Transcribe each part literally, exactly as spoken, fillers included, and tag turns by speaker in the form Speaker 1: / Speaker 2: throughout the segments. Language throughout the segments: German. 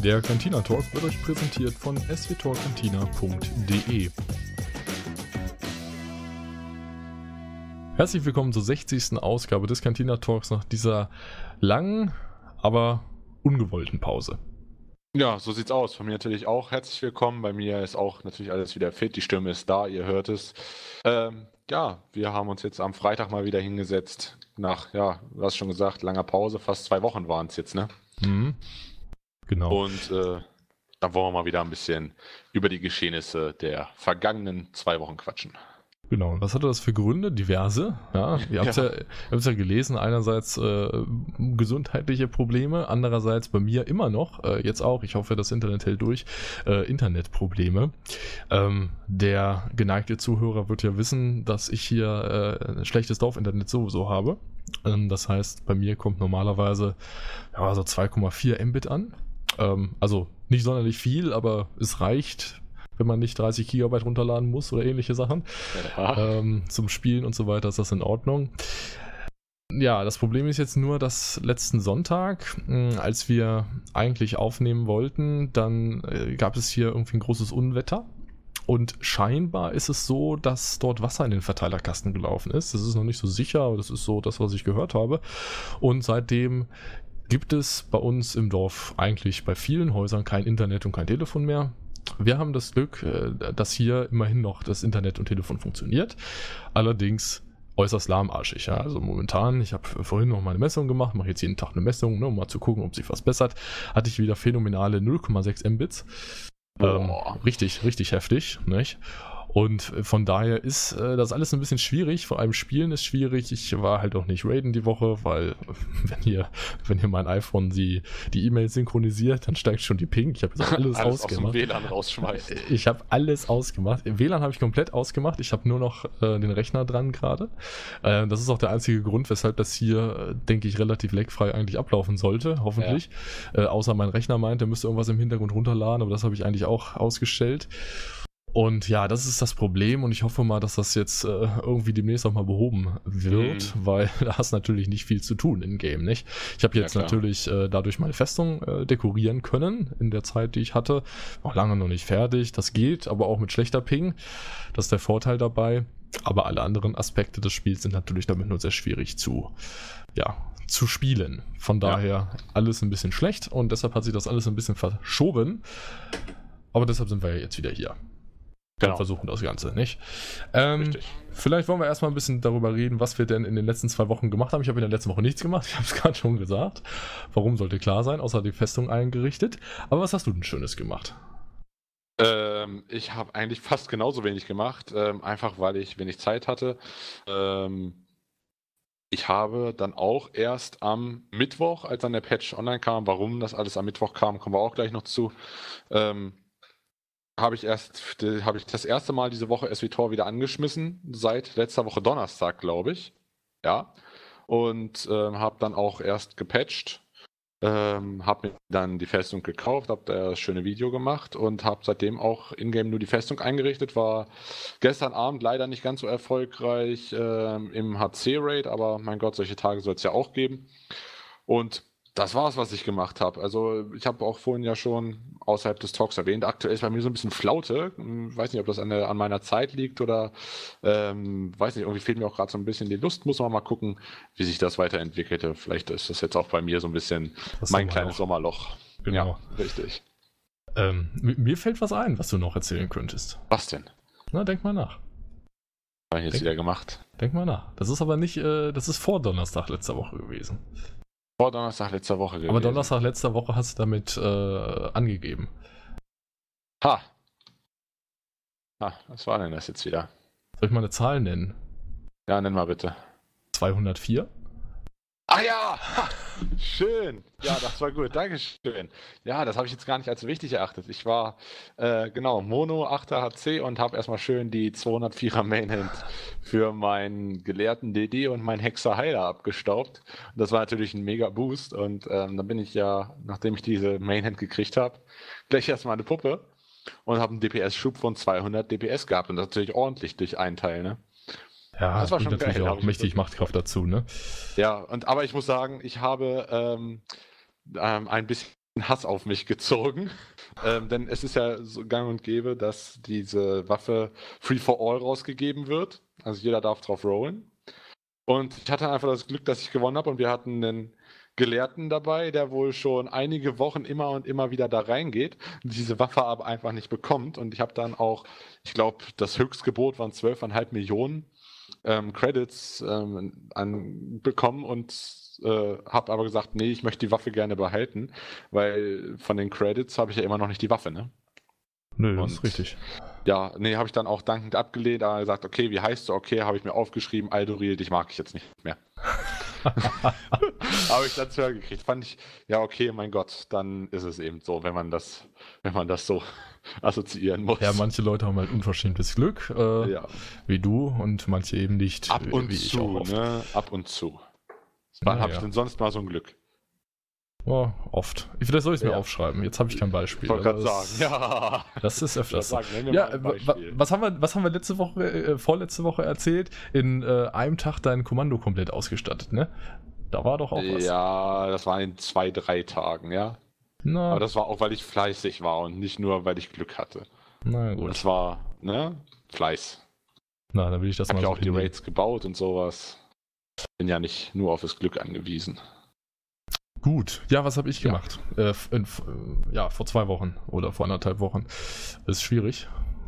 Speaker 1: Der Cantina Talk wird euch präsentiert von s w tor cantina punkt de. Herzlich willkommen zur sechzigsten Ausgabe des Cantina Talks nach dieser langen, aber ungewollten Pause.
Speaker 2: Ja, so sieht's aus. Von mir natürlich auch herzlich willkommen. Bei mir ist auch natürlich alles wieder fit. Die Stimme ist da, ihr hört es. Ähm, ja, wir haben uns jetzt am Freitag mal wieder hingesetzt. Nach, ja, du hast schon gesagt, langer Pause. Fast zwei Wochen waren es jetzt, ne?
Speaker 1: Mhm. Genau.
Speaker 2: Und äh, dann wollen wir mal wieder ein bisschen über die Geschehnisse der vergangenen zwei Wochen quatschen.
Speaker 1: Genau. Und was hatte das für Gründe? Diverse. Ja, ihr habt es ja. ja, ja gelesen. Einerseits äh, gesundheitliche Probleme, andererseits bei mir immer noch, äh, jetzt auch, ich hoffe, das Internet hält durch, äh, Internetprobleme. Ähm, der geneigte Zuhörer wird ja wissen, dass ich hier äh, ein schlechtes Dorfinternet sowieso habe. Ähm, das heißt, bei mir kommt normalerweise ja, so zwei Komma vier Mbit an. Ähm, also nicht sonderlich viel, aber es reicht, wenn man nicht dreißig Gigabyte runterladen muss oder ähnliche Sachen. Ja. Ähm, zum Spielen und so weiter ist das in Ordnung. Ja, das Problem ist jetzt nur, dass letzten Sonntag, mh, als wir eigentlich aufnehmen wollten, dann äh, gab es hier irgendwie ein großes Unwetter. Und scheinbar ist es so, dass dort Wasser in den Verteilerkasten gelaufen ist. Das ist noch nicht so sicher, aber das ist so das, was ich gehört habe. Und seitdem gibt es bei uns im Dorf eigentlich bei vielen Häusern kein Internet und kein Telefon mehr. Wir haben das Glück, dass hier immerhin noch das Internet und Telefon funktioniert. Allerdings äußerst lahmarschig. Ja. Also momentan, ich habe vorhin noch mal eine Messung gemacht, mache jetzt jeden Tag eine Messung, ne, um mal zu gucken, ob sich was bessert. Hatte ich wieder phänomenale null Komma sechs Mbits. Ähm, richtig, richtig heftig, nicht? Und von daher ist äh, das alles ein bisschen schwierig, vor allem Spielen ist schwierig. Ich war halt auch nicht raiden die Woche, weil wenn hier, wenn hier mein iPhone die die E-Mails synchronisiert, dann steigt schon die Ping. Ich habe jetzt alles, alles ausgemacht. Aus dem
Speaker 2: W L A N rausschmeißt.
Speaker 1: Ich habe alles ausgemacht. W L A N habe ich komplett ausgemacht. Ich habe nur noch äh, den Rechner dran gerade. Äh, das ist auch der einzige Grund, weshalb das hier, äh, denke ich, relativ lagfrei eigentlich ablaufen sollte, hoffentlich. Ja. Äh, außer mein Rechner meint, der müsste irgendwas im Hintergrund runterladen, aber das habe ich eigentlich auch ausgestellt. Und ja, das ist das Problem und ich hoffe mal, dass das jetzt äh, irgendwie demnächst auch mal behoben wird, mhm. weil da hast natürlich nicht viel zu tun im Game, nicht? Ich habe jetzt ja, natürlich äh, dadurch meine Festung äh, dekorieren können in der Zeit, die ich hatte. Noch lange noch nicht fertig, das geht, aber auch mit schlechter Ping. Das ist der Vorteil dabei. Aber alle anderen Aspekte des Spiels sind natürlich damit nur sehr schwierig zu, ja, zu spielen. Von daher ja. alles ein bisschen schlecht und deshalb hat sich das alles ein bisschen verschoben. Aber deshalb sind wir ja jetzt wieder hier. Genau. Versuchen das Ganze, nicht? Ähm, vielleicht wollen wir erstmal ein bisschen darüber reden, was wir denn in den letzten zwei Wochen gemacht haben. Ich habe in der letzten Woche nichts gemacht, ich habe es gerade schon gesagt. Warum sollte klar sein, außer die Festung eingerichtet. Aber was hast du denn Schönes gemacht?
Speaker 2: Ähm, ich habe eigentlich fast genauso wenig gemacht, ähm, einfach weil ich wenig Zeit hatte. Ähm, ich habe dann auch erst am Mittwoch, als dann der Patch online kam, warum das alles am Mittwoch kam, kommen wir auch gleich noch zu, ähm, habe ich erst, habe ich das erste Mal diese Woche S W Tor wieder angeschmissen, seit letzter Woche Donnerstag, glaube ich. Ja. Und ähm, habe dann auch erst gepatcht, ähm, habe mir dann die Festung gekauft, habe da das schöne Video gemacht und habe seitdem auch in-game nur die Festung eingerichtet. War gestern Abend leider nicht ganz so erfolgreich ähm, im H C-Raid, aber mein Gott, solche Tage soll es ja auch geben. Und das war es, was ich gemacht habe. Also ich habe auch vorhin ja schon außerhalb des Talks erwähnt, aktuell ist bei mir so ein bisschen Flaute. Ich weiß nicht, ob das an, der, an meiner Zeit liegt oder ähm, weiß nicht, irgendwie fehlt mir auch gerade so ein bisschen die Lust. Muss man mal gucken, wie sich das weiterentwickelte. Vielleicht ist das jetzt auch bei mir so ein bisschen das mein kleines Sommerloch.
Speaker 1: Genau.
Speaker 2: Ja, richtig.
Speaker 1: Ähm, mir fällt was ein, was du noch erzählen könntest.
Speaker 2: Was denn?
Speaker 1: Na, denk mal nach.
Speaker 2: Was habe ich jetzt
Speaker 1: denk,
Speaker 2: wieder gemacht?
Speaker 1: Denk mal nach. Das ist aber nicht, äh, das ist vor Donnerstag letzter Woche gewesen.
Speaker 2: Vor Donnerstag letzter Woche gewesen.
Speaker 1: Aber Donnerstag letzter Woche hast du damit äh, angegeben.
Speaker 2: Ha. Ha, was war denn das jetzt wieder?
Speaker 1: Soll ich mal eine Zahl nennen?
Speaker 2: Ja, nenn mal bitte.
Speaker 1: zweihundertvier.
Speaker 2: Ah ja! Ha, schön! Ja, das war gut, Dankeschön. Ja, das habe ich jetzt gar nicht als wichtig erachtet. Ich war, äh, genau, Mono achter H C und habe erstmal schön die zweihundertvierer Mainhand für meinen gelehrten D D und meinen Hexer Heiler abgestaubt. Und das war natürlich ein mega Boost und ähm, dann bin ich ja, nachdem ich diese Mainhand gekriegt habe, gleich erstmal eine Puppe und habe einen D P S-Schub von zweihundert D P S gehabt und das natürlich ordentlich durch einen Teil, ne?
Speaker 1: Ja, das war schon natürlich geil, auch mächtig Machtkraft dazu, ne?
Speaker 2: Ja, und aber ich muss sagen, ich habe ähm, ähm, ein bisschen Hass auf mich gezogen. Ähm, denn es ist ja so gang und gäbe, dass diese Waffe Free for All rausgegeben wird. Also jeder darf drauf rollen. Und ich hatte einfach das Glück, dass ich gewonnen habe und wir hatten einen Gelehrten dabei, der wohl schon einige Wochen immer und immer wieder da reingeht und diese Waffe aber einfach nicht bekommt. Und ich habe dann auch, ich glaube, das Höchstgebot waren zwölf Komma fünf Millionen ähm, Credits ähm, an, bekommen und äh, habe aber gesagt, nee, ich möchte die Waffe gerne behalten, weil von den Credits habe ich ja immer noch nicht die Waffe, ne?
Speaker 1: Nö, das
Speaker 2: Und
Speaker 1: ist richtig.
Speaker 2: Ja, nee, habe ich dann auch dankend abgelehnt, aber gesagt, okay, wie heißt du? Okay, habe ich mir aufgeschrieben, Aldoril, dich mag ich jetzt nicht mehr. Habe ich dann zu hören gekriegt. Fand ich, ja, okay, mein Gott, dann ist es eben so, wenn man das, wenn man das so assoziieren muss.
Speaker 1: Ja, manche Leute haben halt unverschämtes Glück, äh,
Speaker 2: Ja.
Speaker 1: wie du, und manche eben nicht.
Speaker 2: Ab und
Speaker 1: wie ich
Speaker 2: zu,
Speaker 1: auch oft.
Speaker 2: ne? Ab und zu. Wann
Speaker 1: Na
Speaker 2: habe
Speaker 1: ja.
Speaker 2: ich denn sonst mal so ein Glück?
Speaker 1: Oh, oft. Vielleicht soll ich es mir
Speaker 2: Ja.
Speaker 1: aufschreiben. Jetzt habe ich kein Beispiel.
Speaker 2: Ich wollte gerade
Speaker 1: aber
Speaker 2: sagen,
Speaker 1: das-
Speaker 2: ja.
Speaker 1: Das ist öfters so.
Speaker 2: sagen, nenn mir
Speaker 1: Ja,
Speaker 2: mal ein
Speaker 1: wa- wa-
Speaker 2: Beispiel.
Speaker 1: was haben wir, was haben wir letzte Woche, äh, vorletzte Woche erzählt? In äh, einem Tag dein Kommando komplett ausgestattet, ne? Da war doch auch was.
Speaker 2: Ja, das war in zwei, drei Tagen, ja.
Speaker 1: Na,
Speaker 2: Aber das war auch, weil ich fleißig war und nicht nur, weil ich Glück hatte.
Speaker 1: na gut.
Speaker 2: Das war, ne? Fleiß.
Speaker 1: Na, dann will ich das
Speaker 2: Ich habe
Speaker 1: mal
Speaker 2: ja
Speaker 1: so
Speaker 2: auch die
Speaker 1: hinnehmen.
Speaker 2: Raids gebaut und sowas. Bin ja nicht nur auf das Glück angewiesen.
Speaker 1: Gut. Ja, was habe ich
Speaker 2: Ja.
Speaker 1: gemacht? Äh, f- in, f- äh, ja, vor zwei Wochen oder vor anderthalb Wochen. Das ist schwierig.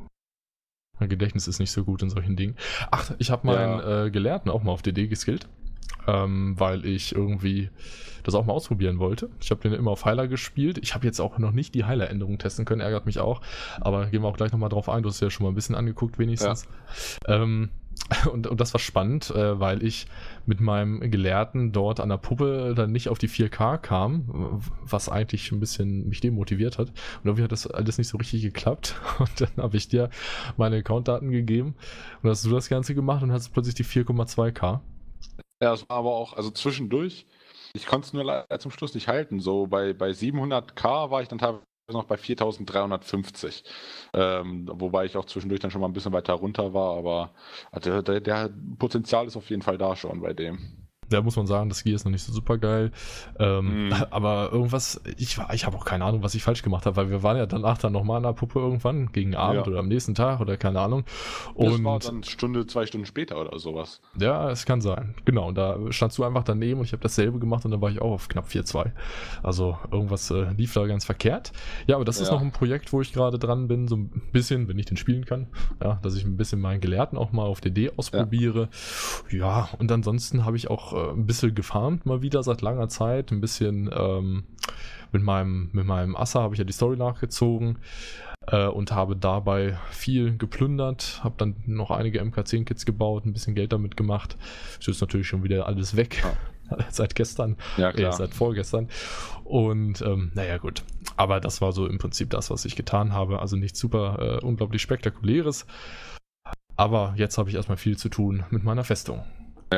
Speaker 1: Mein Gedächtnis ist nicht so gut in solchen Dingen. Ach, ich habe meinen
Speaker 2: Ja.
Speaker 1: äh, Gelehrten auch mal auf D D geskillt, ähm, weil ich irgendwie das auch mal ausprobieren wollte. Ich habe den immer auf Heiler gespielt. Ich habe jetzt auch noch nicht die Heiler-Änderung testen können, ärgert mich auch. Aber gehen wir auch gleich nochmal drauf ein. Du hast es ja schon mal ein bisschen angeguckt wenigstens. Ähm, und, und das war spannend, äh, weil ich mit meinem Gelehrten dort an der Puppe dann nicht auf die vier K kam, was eigentlich ein bisschen mich demotiviert hat. Und irgendwie hat das alles nicht so richtig geklappt. Und dann habe ich dir meine Accountdaten gegeben und hast du das Ganze gemacht und hast plötzlich die vier Komma zwei K.
Speaker 2: Ja, das war aber auch, also zwischendurch, ich konnte es nur leider zum Schluss nicht halten. So bei, bei siebenhundert K war ich dann teilweise noch bei viertausenddreihundertfünfzig. Ähm, wobei ich auch zwischendurch dann schon mal ein bisschen weiter runter war, aber der, der, der Potenzial ist auf jeden Fall da schon bei dem.
Speaker 1: Da muss man sagen, das Gear ist noch nicht so super geil. Ähm,
Speaker 2: Mm.
Speaker 1: Aber irgendwas, ich, war- ich habe auch keine Ahnung, was ich falsch gemacht habe, weil wir waren ja danach dann nochmal an der Puppe irgendwann, gegen Abend
Speaker 2: Ja.
Speaker 1: oder am nächsten Tag oder keine Ahnung.
Speaker 2: Das
Speaker 1: Und
Speaker 2: war dann Stunde, zwei Stunden später oder sowas.
Speaker 1: ja, es kann sein. Genau, und da standst du einfach daneben und ich habe dasselbe gemacht und dann war ich auch auf knapp vier Komma zwei. Also irgendwas äh, lief da ganz verkehrt. Ja, aber das ist
Speaker 2: Ja.
Speaker 1: noch ein Projekt, wo ich gerade dran bin, so ein bisschen, wenn ich den spielen kann, ja, dass ich ein bisschen meinen Gelehrten auch mal auf D D ausprobiere. Ja, und ansonsten habe ich auch äh, ein bisschen gefarmt mal wieder seit langer Zeit. Ein bisschen ähm, mit meinem, mit meinem Assa habe ich ja die Story nachgezogen. Äh, und habe dabei viel geplündert, habe dann noch einige M K zehn Kits gebaut, ein bisschen Geld damit gemacht. Das ist natürlich schon wieder alles weg, seit gestern,
Speaker 2: Ja,
Speaker 1: äh,
Speaker 2: klar.
Speaker 1: seit vorgestern. Und ähm, naja gut, aber das war so im Prinzip das, was ich getan habe. Also nichts super äh, unglaublich Spektakuläres. Aber jetzt habe ich erstmal viel zu tun mit meiner Festung.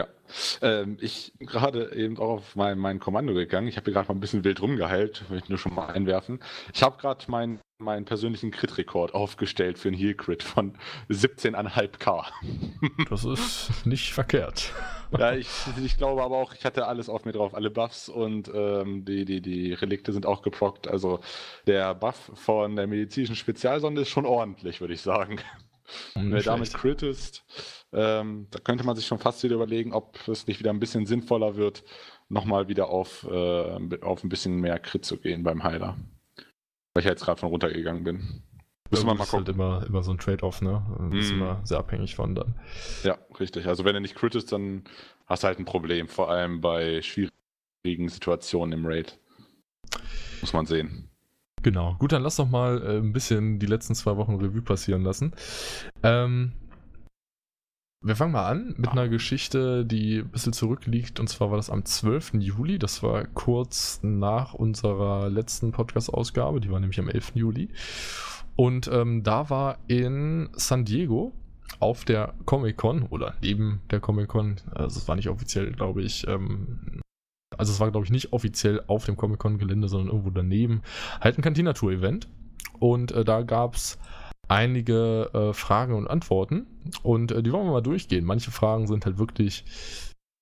Speaker 2: Ähm, ich bin gerade eben auch auf mein, mein Kommando gegangen. Ich habe hier gerade mal ein bisschen wild rumgeheilt, will ich nur schon mal einwerfen. Ich habe gerade meinen meinen persönlichen Crit-Rekord aufgestellt für einen Heal-Crit von siebzehn Komma fünf K.
Speaker 1: Das ist nicht verkehrt.
Speaker 2: Ja, ich, ich glaube aber auch, ich hatte alles auf mir drauf, alle Buffs und ähm, die, die, die Relikte sind auch geprockt. Also der Buff von der medizinischen Spezialsonde ist schon ordentlich, würde ich sagen. Wenn er
Speaker 1: Nicht
Speaker 2: damit
Speaker 1: schlecht.
Speaker 2: Crit ist, ähm, da könnte man sich schon fast wieder überlegen, ob es nicht wieder ein bisschen sinnvoller wird, nochmal wieder auf, äh, auf ein bisschen mehr Crit zu gehen beim Heiler. Weil ich ja jetzt gerade von runtergegangen bin. Müssen wir
Speaker 1: Das
Speaker 2: mal
Speaker 1: ist halt
Speaker 2: gucken.
Speaker 1: immer, immer so ein Trade-off, ne? Das ist
Speaker 2: Mm.
Speaker 1: immer sehr abhängig von dann.
Speaker 2: Ja, richtig. Also wenn er nicht Crit ist, dann hast du halt ein Problem, vor allem bei schwierigen Situationen im Raid. Muss man sehen.
Speaker 1: Genau. Gut, dann lass doch mal äh, ein bisschen die letzten zwei Wochen Revue passieren lassen. Ähm, wir fangen mal an mit einer Geschichte, die ein bisschen zurückliegt. Und zwar war das am zwölften Juli. Das war kurz nach unserer letzten Podcast-Ausgabe. Die war nämlich am elften Juli. Und ähm, da war in San Diego auf der Comic-Con oder neben der Comic-Con, also es war nicht offiziell, glaube ich, ähm, also es war, glaube ich, nicht offiziell auf dem Comic-Con-Gelände, sondern irgendwo daneben, halt ein Cantina-Tour-Event. Und äh, da gab es einige äh, Fragen und Antworten und äh, die wollen wir mal durchgehen. Manche Fragen sind halt wirklich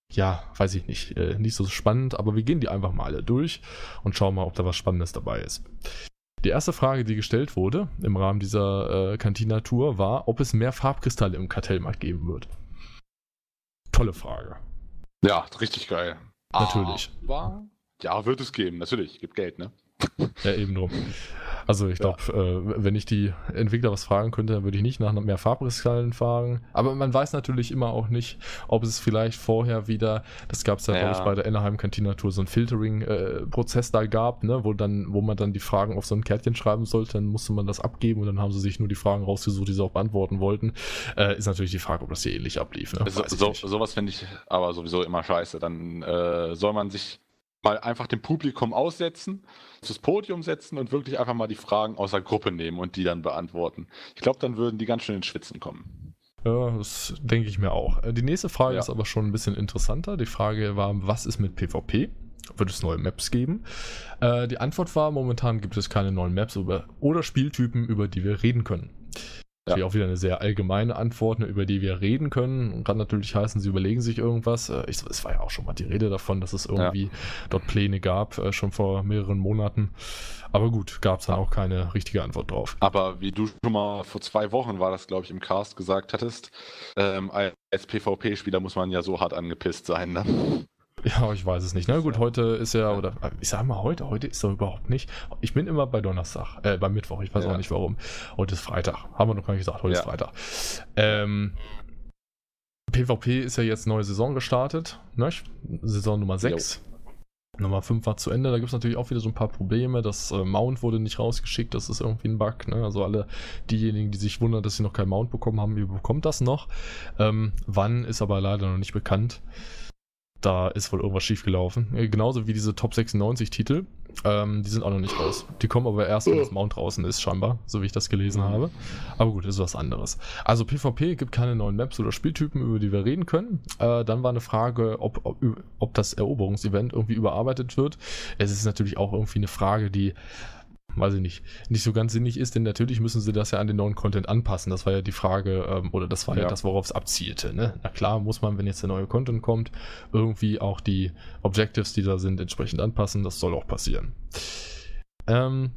Speaker 1: ja, weiß ich nicht, äh, nicht so spannend, aber wir gehen die einfach mal alle durch und schauen mal, ob da was Spannendes dabei ist. Die erste Frage, die gestellt wurde im Rahmen dieser äh, Cantina-Tour, war, ob es mehr Farbkristalle im Kartellmarkt geben wird. Tolle Frage.
Speaker 2: Ja, richtig geil.
Speaker 1: Natürlich.
Speaker 2: Aber, ja, wird es geben, natürlich, gibt Geld, ne?
Speaker 1: Ja, eben drum. Also ich glaube, ja. äh, wenn ich die Entwickler was fragen könnte, dann würde ich nicht nach mehr Farbkristallen fragen. Aber man weiß natürlich immer auch nicht, ob es vielleicht vorher wieder, das gab es ja, ja. glaube ich, bei der Anaheim Cantina Tour, so ein Filtering-Prozess äh, da gab, ne, wo dann, wo man dann die Fragen auf so ein Kärtchen schreiben sollte, dann musste man das abgeben und dann haben sie sich nur die Fragen rausgesucht, die sie auch beantworten wollten. Äh, ist natürlich die Frage, ob das hier ähnlich ablief. Ne?
Speaker 2: So, so, sowas finde ich aber sowieso immer scheiße. Dann äh, soll man sich mal einfach dem Publikum aussetzen, das Podium setzen und wirklich einfach mal die Fragen aus der Gruppe nehmen und die dann beantworten. Ich glaube, dann würden die ganz schön ins Schwitzen kommen.
Speaker 1: Ja, das denke ich mir auch. Die nächste Frage ja. ist aber schon ein bisschen interessanter. Die Frage war, was ist mit PvP? Wird es neue Maps geben? Äh, die Antwort war, momentan gibt es keine neuen Maps über, oder Spieltypen, über die wir reden können. Ja. Auch wieder eine sehr allgemeine Antwort, ne, über die wir reden können. Kann natürlich heißen, sie überlegen sich irgendwas. Ich, es war ja auch schon mal die Rede davon, dass es irgendwie ja. dort Pläne gab, äh, schon vor mehreren Monaten. Aber gut, gab es dann auch keine richtige Antwort drauf.
Speaker 2: Aber wie du schon mal vor zwei Wochen war das, glaube ich, im Cast gesagt hattest, ähm, als PvP-Spieler muss man ja so hart angepisst sein, ne?
Speaker 1: Ja, ich weiß es nicht. Na gut, heute ist ja, oder ich sag mal heute, heute ist doch überhaupt nicht. Ich bin immer bei Donnerstag, äh, bei Mittwoch, ich weiß ja. auch nicht warum. Heute ist Freitag. Haben wir noch gar nicht gesagt, heute ja. ist Freitag. Ähm, PvP ist ja jetzt neue Saison gestartet, ne? Saison Nummer sechs. Jo. Nummer fünf war zu Ende, da gibt es natürlich auch wieder so ein paar Probleme. Das äh, Mount wurde nicht rausgeschickt, das ist irgendwie ein Bug. Ne? Also alle diejenigen, die sich wundern, dass sie noch kein Mount bekommen haben, ihr bekommt das noch. Ähm, wann, ist aber leider noch nicht bekannt. Da ist wohl irgendwas schiefgelaufen. Genauso wie diese Top sechsundneunzig Titel. Ähm, die sind auch noch nicht raus. Die kommen aber erst, wenn das Mount draußen ist, scheinbar, so wie ich das gelesen habe. Aber gut, ist was anderes. Also PvP gibt keine neuen Maps oder Spieltypen, über die wir reden können. Äh, dann war eine Frage, ob, ob, ob das Eroberungsevent irgendwie überarbeitet wird. Es ist natürlich auch irgendwie eine Frage, die, weiß ich nicht, nicht so ganz sinnig ist, denn natürlich müssen sie das ja an den neuen Content anpassen. Das war ja die Frage, ähm, oder das war ja, ja das, worauf es abzielte. Ne? Na klar, muss man, wenn jetzt der neue Content kommt, irgendwie auch die Objectives, die da sind, entsprechend anpassen. Das soll auch passieren. Ähm,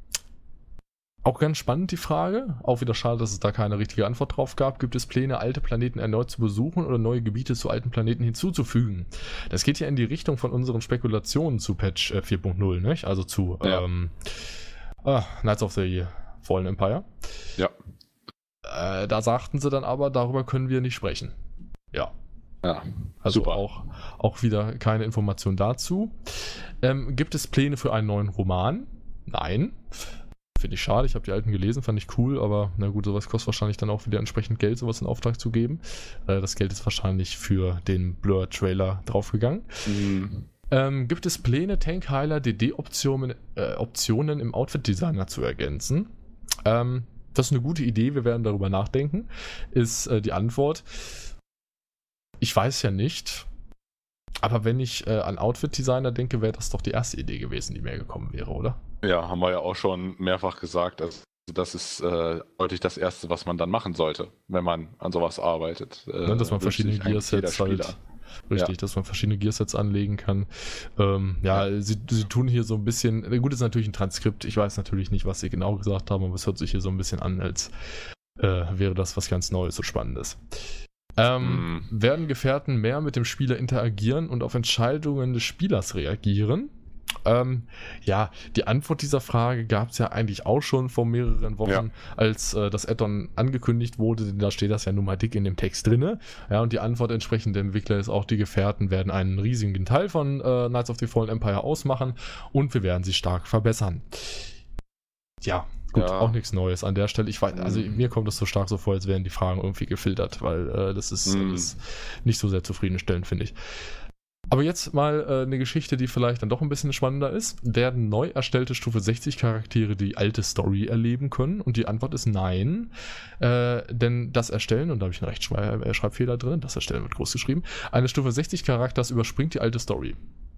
Speaker 1: auch ganz spannend die Frage, auch wieder schade, dass es da keine richtige Antwort drauf gab. Gibt es Pläne, alte Planeten erneut zu besuchen oder neue Gebiete zu alten Planeten hinzuzufügen? Das geht ja in die Richtung von unseren Spekulationen zu Patch äh, vier Punkt null, nicht? Also zu ja. ähm, Ah, Knights of the Fallen Empire.
Speaker 2: Ja.
Speaker 1: Äh, da sagten sie dann aber, darüber können wir nicht sprechen. Ja.
Speaker 2: Ja.
Speaker 1: Also
Speaker 2: super.
Speaker 1: Auch, auch wieder keine Information dazu. Ähm, gibt es Pläne für einen neuen Roman? Nein. Finde ich schade. Ich habe die alten gelesen, fand ich cool, aber na gut, sowas kostet wahrscheinlich dann auch wieder entsprechend Geld, sowas in Auftrag zu geben. Äh, das Geld ist wahrscheinlich für den Blur-Trailer draufgegangen. Mhm. Ähm, gibt es Pläne, Tankheiler, D D-Optionen äh, Optionen im Outfit-Designer zu ergänzen? Ähm, das ist eine gute Idee, wir werden darüber nachdenken, ist äh, die Antwort. Ich weiß ja nicht, aber wenn ich äh, an Outfit-Designer denke, wäre das doch die erste Idee gewesen, die mir gekommen wäre, oder?
Speaker 2: Ja, haben wir ja auch schon mehrfach gesagt, also das ist äh, deutlich das Erste, was man dann machen sollte, wenn man an sowas arbeitet. Äh,
Speaker 1: ja, dass man verschiedene Gearsets halt... Richtig, ja. dass man verschiedene Gearsets anlegen kann. Ähm, ja, ja. Sie, sie tun hier so ein bisschen, gut, ist natürlich ein Transkript, ich weiß natürlich nicht, was sie genau gesagt haben, aber es hört sich hier so ein bisschen an, als äh, wäre das was ganz Neues und Spannendes. Ähm, mm. Werden Gefährten mehr mit dem Spieler interagieren und auf Entscheidungen des Spielers reagieren? Ähm, ja, die Antwort dieser Frage gab es ja eigentlich auch schon vor mehreren Wochen, ja. als äh, das Add-on angekündigt wurde, denn da steht das ja nun mal dick in dem Text drinne. Ja, und die Antwort entsprechend der Entwickler ist auch, die Gefährten werden einen riesigen Teil von äh, Knights of the Fallen Empire ausmachen und wir werden sie stark verbessern. Ja, gut, ja. Auch nichts Neues an der Stelle. Ich weiß, also mm. mir kommt das so stark so vor, als wären die Fragen irgendwie gefiltert, weil äh, das ist, mm. ist nicht so sehr zufriedenstellend, finde ich. Aber jetzt mal äh, eine Geschichte, die vielleicht dann doch ein bisschen spannender ist. Werden neu erstellte Stufe sechzig Charaktere die alte Story erleben können? Und die Antwort ist nein. Äh, denn das Erstellen, und da habe ich einen Rechtschreibfehler drin, das Erstellen wird groß geschrieben, eines Stufe sechzig Charakters überspringt die alte Story.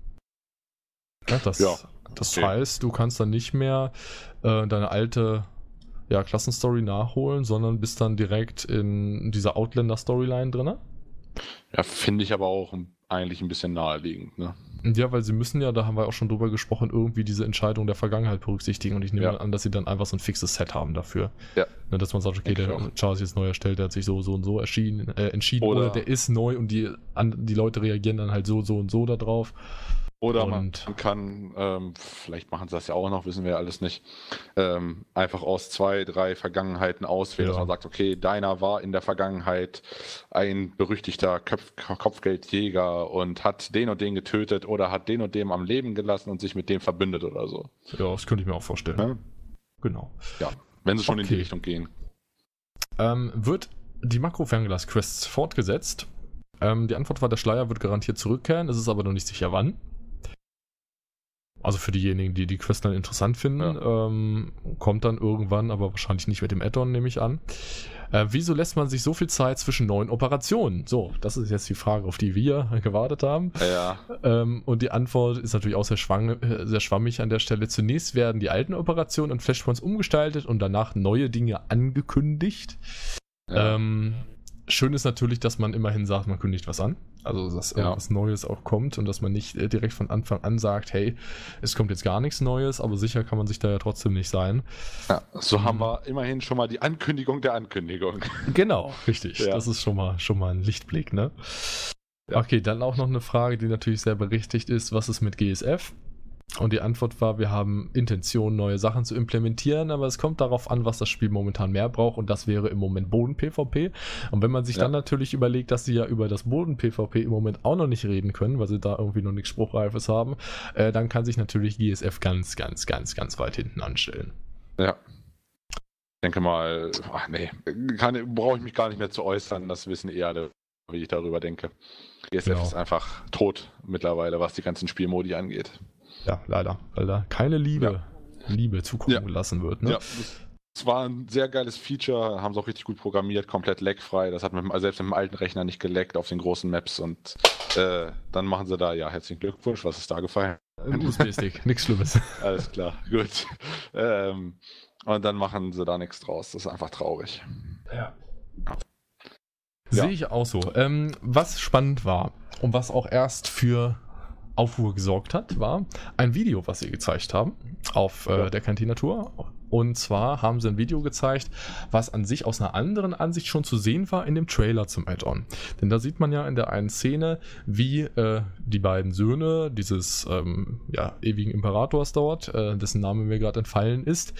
Speaker 1: Ja, das ja, das okay. heißt, du kannst dann nicht mehr äh, deine alte ja, Klassenstory nachholen, sondern bist dann direkt in dieser Outlander-Storyline drin.
Speaker 2: Ja, finde ich aber auch ein eigentlich ein bisschen naheliegend, ne?
Speaker 1: Ja, weil sie müssen ja, da haben wir auch schon drüber gesprochen, irgendwie diese Entscheidung der Vergangenheit berücksichtigen und ich nehme
Speaker 2: Ja.
Speaker 1: mal an, dass sie dann einfach so ein fixes Set haben dafür.
Speaker 2: Ja.
Speaker 1: Ne, dass man sagt, okay,
Speaker 2: Denke ich
Speaker 1: der
Speaker 2: auch.
Speaker 1: Charles ist neu erstellt, der hat sich so, so und so erschienen, äh, entschieden oder,
Speaker 2: Oder-
Speaker 1: der ist neu und die, an, die Leute reagieren dann halt so, so und so da drauf.
Speaker 2: Oder man
Speaker 1: Und-
Speaker 2: kann, ähm, vielleicht machen sie das ja auch noch, wissen wir ja alles nicht, ähm, einfach aus zwei, drei Vergangenheiten auswählen,
Speaker 1: Ja.
Speaker 2: dass man sagt, okay, deiner war in der Vergangenheit ein berüchtigter Köpf Kopfgeldjäger und hat den und den getötet oder hat den und dem am Leben gelassen und sich mit dem verbündet oder so.
Speaker 1: Ja, das könnte ich mir auch vorstellen.
Speaker 2: Ja,
Speaker 1: Genau.
Speaker 2: ja. Wenn sie schon in die
Speaker 1: Okay.
Speaker 2: Richtung gehen.
Speaker 1: Ähm, wird die Makro-Fernglas-Quests fortgesetzt? Ähm, die Antwort war, der Schleier wird garantiert zurückkehren, es ist aber noch nicht sicher wann. Also für diejenigen, die die Quest dann interessant finden, ähm, kommt dann irgendwann, aber wahrscheinlich nicht mit dem Add-on, nehme ich an. Äh, wieso lässt man sich so viel Zeit zwischen neuen Operationen? So, das ist jetzt die Frage, auf die wir gewartet haben.
Speaker 2: Ja,
Speaker 1: Ähm, und die Antwort ist natürlich auch sehr, schwang, äh, sehr schwammig an der Stelle. Zunächst werden die alten Operationen und Flashpoints umgestaltet und danach neue Dinge angekündigt.
Speaker 2: ja.
Speaker 1: Ähm, schön ist natürlich, dass man immerhin sagt, man kündigt was an. Also, dass
Speaker 2: Ja.
Speaker 1: irgendwas Neues auch kommt und dass man nicht äh, direkt von Anfang an sagt, hey, es kommt jetzt gar nichts Neues, aber sicher kann man sich da ja trotzdem nicht sein.
Speaker 2: ja. So
Speaker 1: Mhm.
Speaker 2: haben wir immerhin schon mal die Ankündigung der Ankündigung.
Speaker 1: Genau, richtig.
Speaker 2: Ja.
Speaker 1: Das ist schon mal, schon mal ein Lichtblick, ne?
Speaker 2: Ja.
Speaker 1: Okay, dann auch noch eine Frage, die natürlich sehr berechtigt ist. Was ist mit G S F? Und die Antwort war, wir haben Intention, neue Sachen zu implementieren, aber es kommt darauf an, was das Spiel momentan mehr braucht und das wäre im Moment Boden-PvP. Und wenn man sich
Speaker 2: Ja.
Speaker 1: dann natürlich überlegt, dass sie ja über das Boden-PvP im Moment auch noch nicht reden können, weil sie da irgendwie noch nichts Spruchreifes haben, äh, dann kann sich natürlich G S F ganz, ganz, ganz, ganz weit hinten anstellen.
Speaker 2: Ja. Ich denke mal, ach nee, kann, brauche ich mich gar nicht mehr zu äußern, das wissen eh alle, wie ich darüber denke. G S F
Speaker 1: Genau.
Speaker 2: ist einfach tot mittlerweile, was die ganzen Spielmodi angeht.
Speaker 1: Ja, leider, weil da keine Liebe, Liebe zukommen
Speaker 2: Ja.
Speaker 1: gelassen wird. Ne?
Speaker 2: Ja, es war ein sehr geiles Feature, haben sie auch richtig gut programmiert, komplett lagfrei. Das hat mit, dem- also selbst mit dem alten Rechner nicht geleckt auf den großen Maps und äh, dann machen sie da, ja, herzlichen Glückwunsch, was ist da gefallen?
Speaker 1: Ein U S B-Stick, nichts Schlimmes.
Speaker 2: Alles klar, gut. Ähm, und dann machen sie da nichts draus, das ist einfach traurig.
Speaker 1: Ja.
Speaker 2: Ja.
Speaker 1: Sehe ich auch so. Ähm, was spannend war und was auch erst für Aufruhr gesorgt hat, war ein Video, was sie gezeigt haben auf äh,
Speaker 2: Ja.
Speaker 1: der Cantina Tour. Und zwar haben sie ein Video gezeigt, was an sich aus einer anderen Ansicht schon zu sehen war in dem Trailer zum Add-on. Denn da sieht man ja in der einen Szene, wie äh, die beiden Söhne dieses ähm, ja, ewigen Imperators dort, äh, dessen Name mir gerade entfallen ist,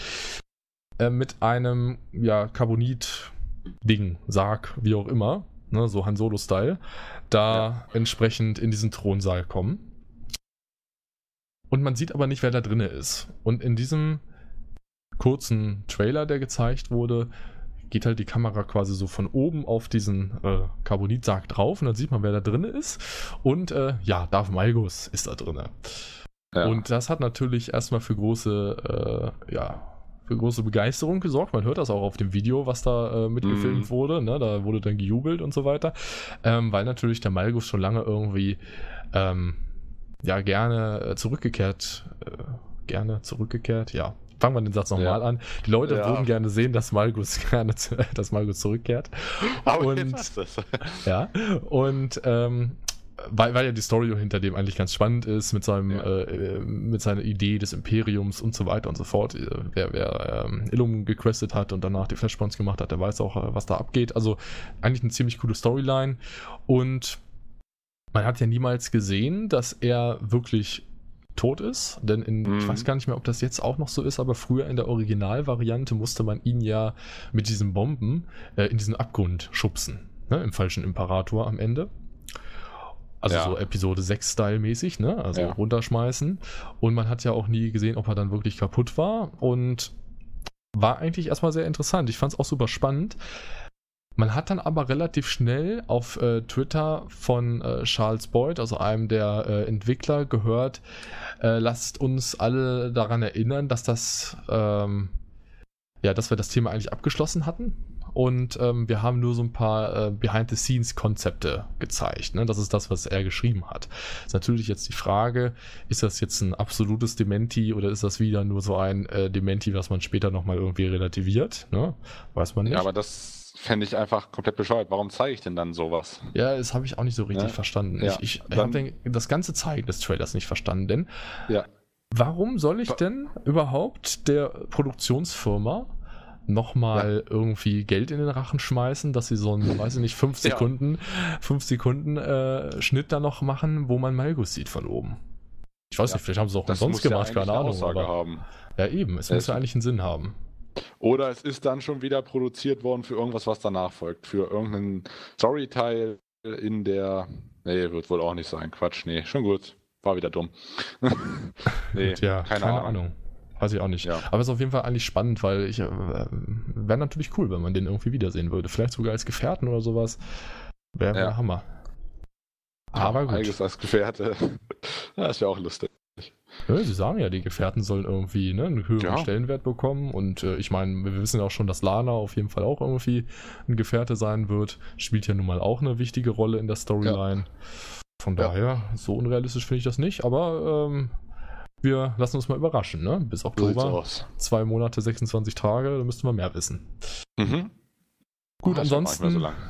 Speaker 1: äh, mit einem ja, Carbonit-Ding, Sarg, wie auch immer, ne, so Han Solo-Style, da
Speaker 2: Ja.
Speaker 1: entsprechend in diesen Thronsaal kommen. Und man sieht aber nicht, wer da drinne ist. Und in diesem kurzen Trailer, der gezeigt wurde, geht halt die Kamera quasi so von oben auf diesen äh, Carbonitsarg drauf und dann sieht man, wer da drinne ist. Und äh, ja, Darth Malgus ist da drinne.
Speaker 2: Ja.
Speaker 1: Und das hat natürlich erstmal für große, äh, ja, für große Begeisterung gesorgt. Man hört das auch auf dem Video, was da äh, mitgefilmt
Speaker 2: Mhm.
Speaker 1: wurde. Ne? Da wurde dann gejubelt und so weiter. Ähm, weil natürlich der Malgus schon lange irgendwie ähm, ja gerne äh, zurückgekehrt, äh, gerne zurückgekehrt, ja. Fangen wir den Satz nochmal
Speaker 2: Ja.
Speaker 1: an. Die Leute
Speaker 2: Ja.
Speaker 1: würden gerne sehen, dass Malgus gerne, zu- dass Malgus zurückkehrt.
Speaker 2: Aber
Speaker 1: und-
Speaker 2: jetzt hast du's.
Speaker 1: Ja, und ähm, weil, weil ja die Story hinter dem eigentlich ganz spannend ist, mit seinem,
Speaker 2: Ja.
Speaker 1: äh, mit seiner Idee des Imperiums und so weiter und so fort. Äh, Wer, wer ähm, Illum gequestet hat und danach die Flashpoints gemacht hat, der weiß auch, äh, was da abgeht. Also eigentlich eine ziemlich coole Storyline. Und man hat ja niemals gesehen, dass er wirklich tot ist, denn in,
Speaker 2: Mhm.
Speaker 1: ich weiß gar nicht mehr, ob das jetzt auch noch so ist, aber früher in der Originalvariante musste man ihn ja mit diesen Bomben äh, in diesen Abgrund schubsen, ne, im falschen Imperator am Ende. Also
Speaker 2: Ja.
Speaker 1: so Episode sechs-Style mäßig, ne, also
Speaker 2: Ja.
Speaker 1: runterschmeißen. Und man hat ja auch nie gesehen, ob er dann wirklich kaputt war und war eigentlich erstmal sehr interessant. Ich fand es auch super spannend. Man hat dann aber relativ schnell auf äh, Twitter von äh, Charles Boyd, also einem der äh, Entwickler, gehört, äh, lasst uns alle daran erinnern, dass das, ähm, ja, dass wir das Thema eigentlich abgeschlossen hatten. Und ähm, wir haben nur so ein paar äh, Behind-the-Scenes-Konzepte gezeigt. Ne? Das ist das, was er geschrieben hat. Ist natürlich jetzt die Frage, ist das jetzt ein absolutes Dementi oder ist das wieder nur so ein äh, Dementi, was man später nochmal irgendwie relativiert? Ne? Weiß man nicht.
Speaker 2: Ja, aber das fände ich einfach komplett bescheuert. Warum zeige ich denn dann sowas?
Speaker 1: Ja, das habe ich auch nicht so richtig
Speaker 2: ja.
Speaker 1: verstanden.
Speaker 2: Ja.
Speaker 1: Ich, ich habe das ganze Zeigen des Trailers nicht verstanden, denn
Speaker 2: ja.
Speaker 1: warum soll ich denn überhaupt der Produktionsfirma nochmal ja. irgendwie Geld in den Rachen schmeißen, dass sie so einen, weiß ich nicht, fünf Sekunden, ja. fünf Sekunden äh, Schnitt da noch machen, wo man Malgus sieht von oben. Ich weiß ja. nicht, vielleicht haben sie es auch umsonst gemacht, keine Ahnung. Aber, haben. Ja eben, es, es muss ja eigentlich einen Sinn haben.
Speaker 2: Oder es ist dann schon wieder produziert worden für irgendwas, was danach folgt. Für irgendeinen Storyteil in der... Nee, wird wohl auch nicht sein. Quatsch, nee, schon gut. War wieder dumm.
Speaker 1: nee, ja, keine, keine Ahnung. Ahnung. Weiß ich auch nicht. Ja. Aber es ist auf jeden Fall eigentlich spannend, weil ich äh, wäre natürlich cool, wenn man den irgendwie wiedersehen würde. Vielleicht sogar als Gefährten oder sowas. Wäre wär
Speaker 2: ja.
Speaker 1: Hammer.
Speaker 2: Aber ja, gut. Einiges als Gefährte. Das wäre auch lustig.
Speaker 1: Ja, sie sagen ja, die Gefährten sollen irgendwie ne, einen höheren ja. Stellenwert bekommen und äh, ich meine, wir wissen ja auch schon, dass Lana auf jeden Fall auch irgendwie ein Gefährte sein wird. Spielt ja nun mal auch eine wichtige Rolle in der Storyline. Ja. Von daher, ja. so unrealistisch finde ich das nicht, aber ähm, wir lassen uns mal überraschen, ne? Bis Oktober, zwei Monate, sechsundzwanzig Tage, da müssten wir mehr wissen.
Speaker 2: Mhm.
Speaker 1: Gut,
Speaker 2: Ach,
Speaker 1: ansonsten...
Speaker 2: So lang.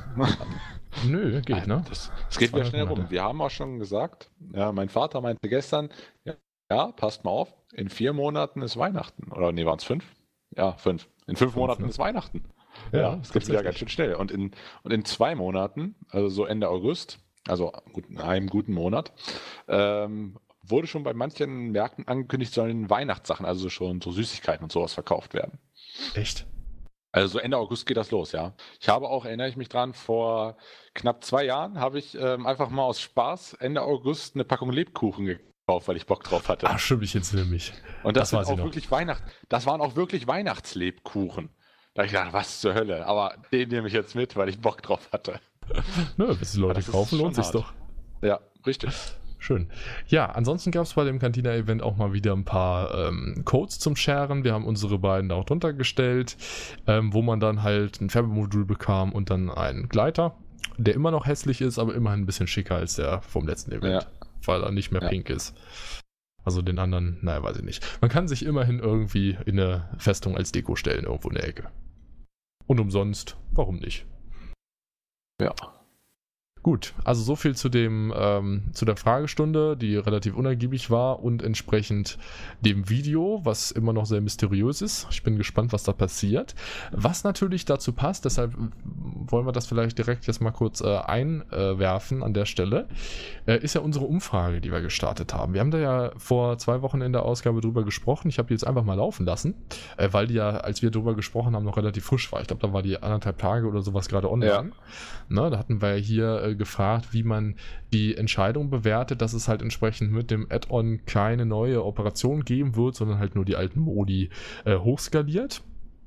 Speaker 1: Nö, geht, ne?
Speaker 2: Das, das geht wieder schnell rum. Wir haben auch schon gesagt, ja, mein Vater meinte gestern, ja, ja, passt mal auf, in vier Monaten ist Weihnachten. Oder nee, waren es fünf? Ja, fünf. In fünf, fünf Monaten ne? ist Weihnachten. Ja, es geht wieder ganz schön schnell. Und in, und in zwei Monaten, also so Ende August, also gut, in einem guten Monat, ähm, wurde schon bei manchen Märkten angekündigt, sollen Weihnachtssachen, also schon so Süßigkeiten und sowas verkauft werden.
Speaker 1: Echt?
Speaker 2: Also so Ende August geht das los, ja. Ich habe auch, erinnere ich mich dran, vor knapp zwei Jahren habe ich ähm, einfach mal aus Spaß Ende August eine Packung Lebkuchen gekauft, weil ich Bock drauf hatte.
Speaker 1: Ach, stimmt, ich entsinne mich.
Speaker 2: Und das, das, sind auch wirklich Weihnacht, das waren auch wirklich Weihnachtslebkuchen. Da habe ich gedacht, was zur Hölle, aber den nehme ich jetzt mit, weil ich Bock drauf hatte.
Speaker 1: Nö, bis die Leute kaufen, lohnt sich's doch.
Speaker 2: Ja, richtig.
Speaker 1: Schön. Ja, ansonsten gab es bei dem Cantina-Event auch mal wieder ein paar ähm, Codes zum Sharen. Wir haben unsere beiden auch drunter gestellt, ähm, wo man dann halt ein Färbemodul bekam und dann einen Gleiter, der immer noch hässlich ist, aber immerhin ein bisschen schicker als der vom letzten Event, ja. weil er nicht mehr ja. pink ist. Also den anderen, naja, weiß ich nicht. Man kann sich immerhin irgendwie in eine Festung als Deko stellen, irgendwo in der Ecke. Und umsonst, warum nicht?
Speaker 2: Ja.
Speaker 1: Gut, also so viel zu dem ähm, zu der Fragestunde, die relativ unergiebig war und entsprechend dem Video, was immer noch sehr mysteriös ist. Ich bin gespannt, was da passiert. Was natürlich dazu passt, deshalb wollen wir das vielleicht direkt jetzt mal kurz äh, einwerfen an der Stelle, äh, ist ja unsere Umfrage, die wir gestartet haben. Wir haben da ja vor zwei Wochen in der Ausgabe drüber gesprochen. Ich habe die jetzt einfach mal laufen lassen, äh, weil die ja, als wir drüber gesprochen haben, noch relativ frisch war. Ich glaube, da war die anderthalb Tage oder sowas gerade online. Ja. Na, da hatten wir ja hier äh, gefragt, wie man die Entscheidung bewertet, dass es halt entsprechend mit dem Add-on keine neue Operation geben wird, sondern halt nur die alten Modi äh, hochskaliert.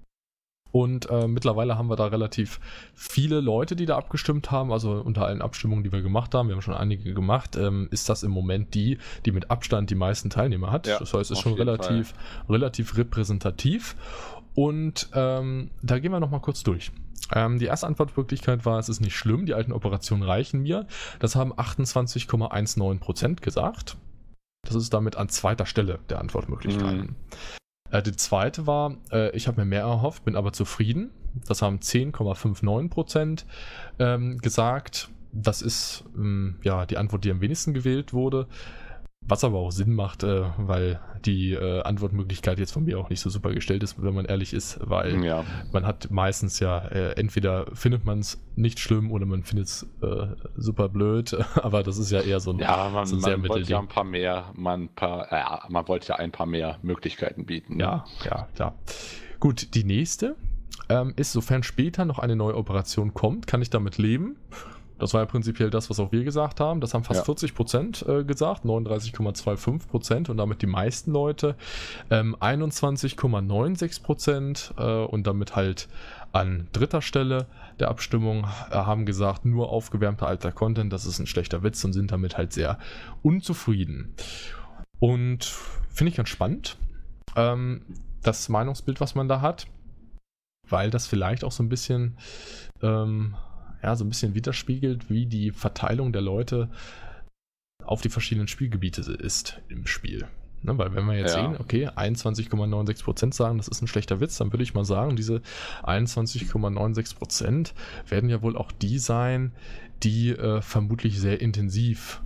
Speaker 1: Und äh, mittlerweile haben wir da relativ viele Leute, die da abgestimmt haben, also unter allen Abstimmungen, die wir gemacht haben, wir haben schon einige gemacht, ähm, ist das im Moment die, die mit Abstand die meisten Teilnehmer hat. Ja, das heißt, es ist schon relativ, relativ repräsentativ. Und ähm, da gehen wir nochmal kurz durch. Ähm, die erste Antwortmöglichkeit war, es ist nicht schlimm, die alten Operationen reichen mir. Das haben achtundzwanzig Komma neunzehn Prozent gesagt. Das ist damit an zweiter Stelle der Antwortmöglichkeiten. Mhm. Äh, die zweite war, äh, ich habe mir mehr erhofft, bin aber zufrieden. Das haben zehn Komma neunundfünfzig Prozent ähm, gesagt. Das ist ähm, ja die Antwort, die am wenigsten gewählt wurde. Was aber auch Sinn macht, äh, weil die äh, Antwortmöglichkeit jetzt von mir auch nicht so super gestellt ist, wenn man ehrlich ist, weil ja. man hat meistens ja, äh, entweder findet man es nicht schlimm oder man findet es äh, super blöd, aber das ist ja eher so ein,
Speaker 2: ja, man,
Speaker 1: so ein
Speaker 2: sehr man wollte ja ein paar mehr, man, paar, äh, man wollte ja ein paar mehr Möglichkeiten bieten.
Speaker 1: Ja, ja, klar. Gut, die nächste ähm, ist, sofern später noch eine neue Operation kommt, kann ich damit leben. Das war ja prinzipiell das, was auch wir gesagt haben. Das haben fast ja. vierzig Prozent äh, gesagt, neununddreißig Komma fünfundzwanzig Prozent und damit die meisten Leute. Ähm, einundzwanzig Komma sechsundneunzig Prozent äh, und damit halt an dritter Stelle der Abstimmung äh, haben gesagt, nur aufgewärmter alter Content, das ist ein schlechter Witz und sind damit halt sehr unzufrieden. Und finde ich ganz spannend, ähm, das Meinungsbild, was man da hat, weil das vielleicht auch so ein bisschen... Ähm, ja, so ein bisschen widerspiegelt, wie die Verteilung der Leute auf die verschiedenen Spielgebiete ist im Spiel. Ne, weil wenn wir jetzt
Speaker 2: Ja.
Speaker 1: sehen, okay, einundzwanzig Komma sechsundneunzig Prozent sagen, das ist ein schlechter Witz, dann würde ich mal sagen, diese einundzwanzig Komma sechsundneunzig Prozent werden ja wohl auch die sein, die äh, vermutlich sehr intensiv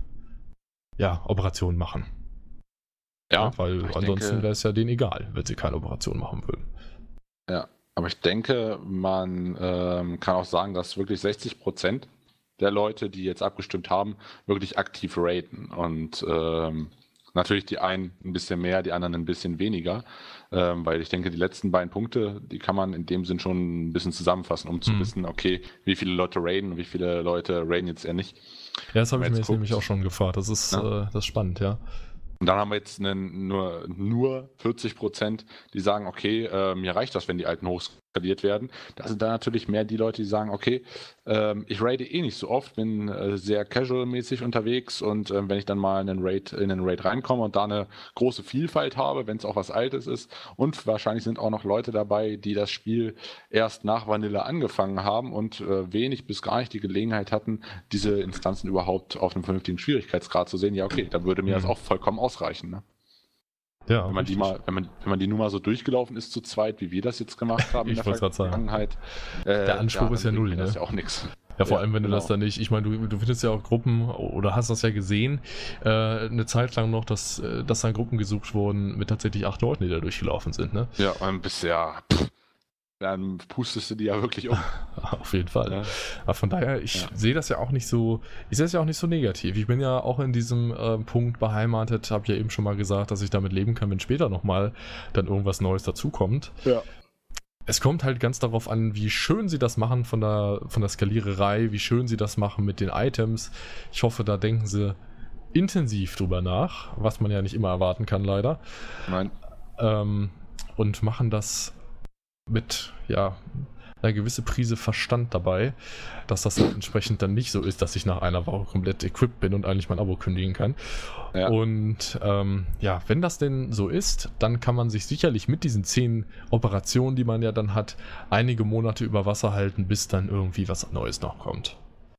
Speaker 1: ja, Operationen machen.
Speaker 2: Ja,
Speaker 1: Ja, weil
Speaker 2: ich
Speaker 1: ansonsten
Speaker 2: denke-
Speaker 1: wäre es ja denen egal, wenn sie keine Operation machen würden.
Speaker 2: Ja, aber ich denke, man ähm, kann auch sagen, dass wirklich sechzig Prozent der Leute, die jetzt abgestimmt haben, wirklich aktiv raten. Und ähm, natürlich die einen ein bisschen mehr, die anderen ein bisschen weniger. Ähm, weil ich denke, die letzten beiden Punkte, die kann man in dem Sinn schon ein bisschen zusammenfassen, um zu
Speaker 1: Mhm.
Speaker 2: wissen, okay, wie viele Leute raten und wie viele Leute raten jetzt eher nicht.
Speaker 1: Ja, das habe ich
Speaker 2: Wenn
Speaker 1: mir
Speaker 2: man
Speaker 1: jetzt
Speaker 2: jetzt
Speaker 1: nämlich
Speaker 2: guckt-
Speaker 1: auch schon gefragt. Das ist,
Speaker 2: Ja.
Speaker 1: äh, das ist spannend, ja.
Speaker 2: Und dann haben wir jetzt einen, nur, nur vierzig Prozent, die sagen, okay, äh, mir reicht das, wenn die alten hochskaliert werden. Da sind dann natürlich mehr die Leute, die sagen, okay, ähm, ich raide eh nicht so oft, bin äh, sehr casual-mäßig unterwegs und äh, wenn ich dann mal in einen Raid, in einen Raid reinkomme und da eine große Vielfalt habe, wenn es auch was Altes ist und wahrscheinlich sind auch noch Leute dabei, die das Spiel erst nach Vanilla angefangen haben und äh, wenig bis gar nicht die Gelegenheit hatten, diese Instanzen überhaupt auf einem vernünftigen Schwierigkeitsgrad zu sehen. Ja, okay, dann würde mir
Speaker 1: Mhm.
Speaker 2: das auch vollkommen ausreichen. Ne?
Speaker 1: Ja,
Speaker 2: Wenn man die
Speaker 1: richtig.
Speaker 2: mal, wenn man, wenn man die nur mal so durchgelaufen ist zu zweit, wie wir das jetzt gemacht haben
Speaker 1: Ich
Speaker 2: in der
Speaker 1: wollt's grad sagen.
Speaker 2: Vergangenheit. Äh,
Speaker 1: Der Anspruch ist ja
Speaker 2: dann
Speaker 1: null,
Speaker 2: bringt mir Das
Speaker 1: ne?
Speaker 2: ja auch nichts.
Speaker 1: Ja, vor
Speaker 2: Ja,
Speaker 1: allem, wenn du
Speaker 2: genau.
Speaker 1: das dann nicht, ich meine, du, du findest ja auch Gruppen, oder hast das ja gesehen, äh, eine Zeit lang noch, dass, äh, dass dann Gruppen gesucht wurden mit tatsächlich acht Leuten, die da durchgelaufen sind, ne?
Speaker 2: Ja, und bisher, pff, dann pustest du die ja wirklich um.
Speaker 1: Auf jeden Fall.
Speaker 2: Ja.
Speaker 1: Aber von daher, ich
Speaker 2: Ja.
Speaker 1: sehe das ja auch nicht so, ich sehe es ja auch nicht so negativ. Ich bin ja auch in diesem äh, Punkt beheimatet, habe ja eben schon mal gesagt, dass ich damit leben kann, wenn später nochmal dann irgendwas Neues dazukommt.
Speaker 2: Ja.
Speaker 1: Es kommt halt ganz darauf an, wie schön sie das machen von der, von der Skaliererei, wie schön sie das machen mit den Items. Ich hoffe, da denken sie intensiv drüber nach, was man ja nicht immer erwarten kann, leider.
Speaker 2: Nein.
Speaker 1: Ähm, und machen das mit, ja, eine gewisse Prise Verstand dabei, dass das halt entsprechend dann nicht so ist, dass ich nach einer Woche komplett equipped bin und eigentlich mein Abo kündigen kann.
Speaker 2: Ja.
Speaker 1: Und ähm, ja, wenn das denn so ist, dann kann man sich sicherlich mit diesen zehn Operationen, die man ja dann hat, einige Monate über Wasser halten, bis dann irgendwie was Neues noch kommt.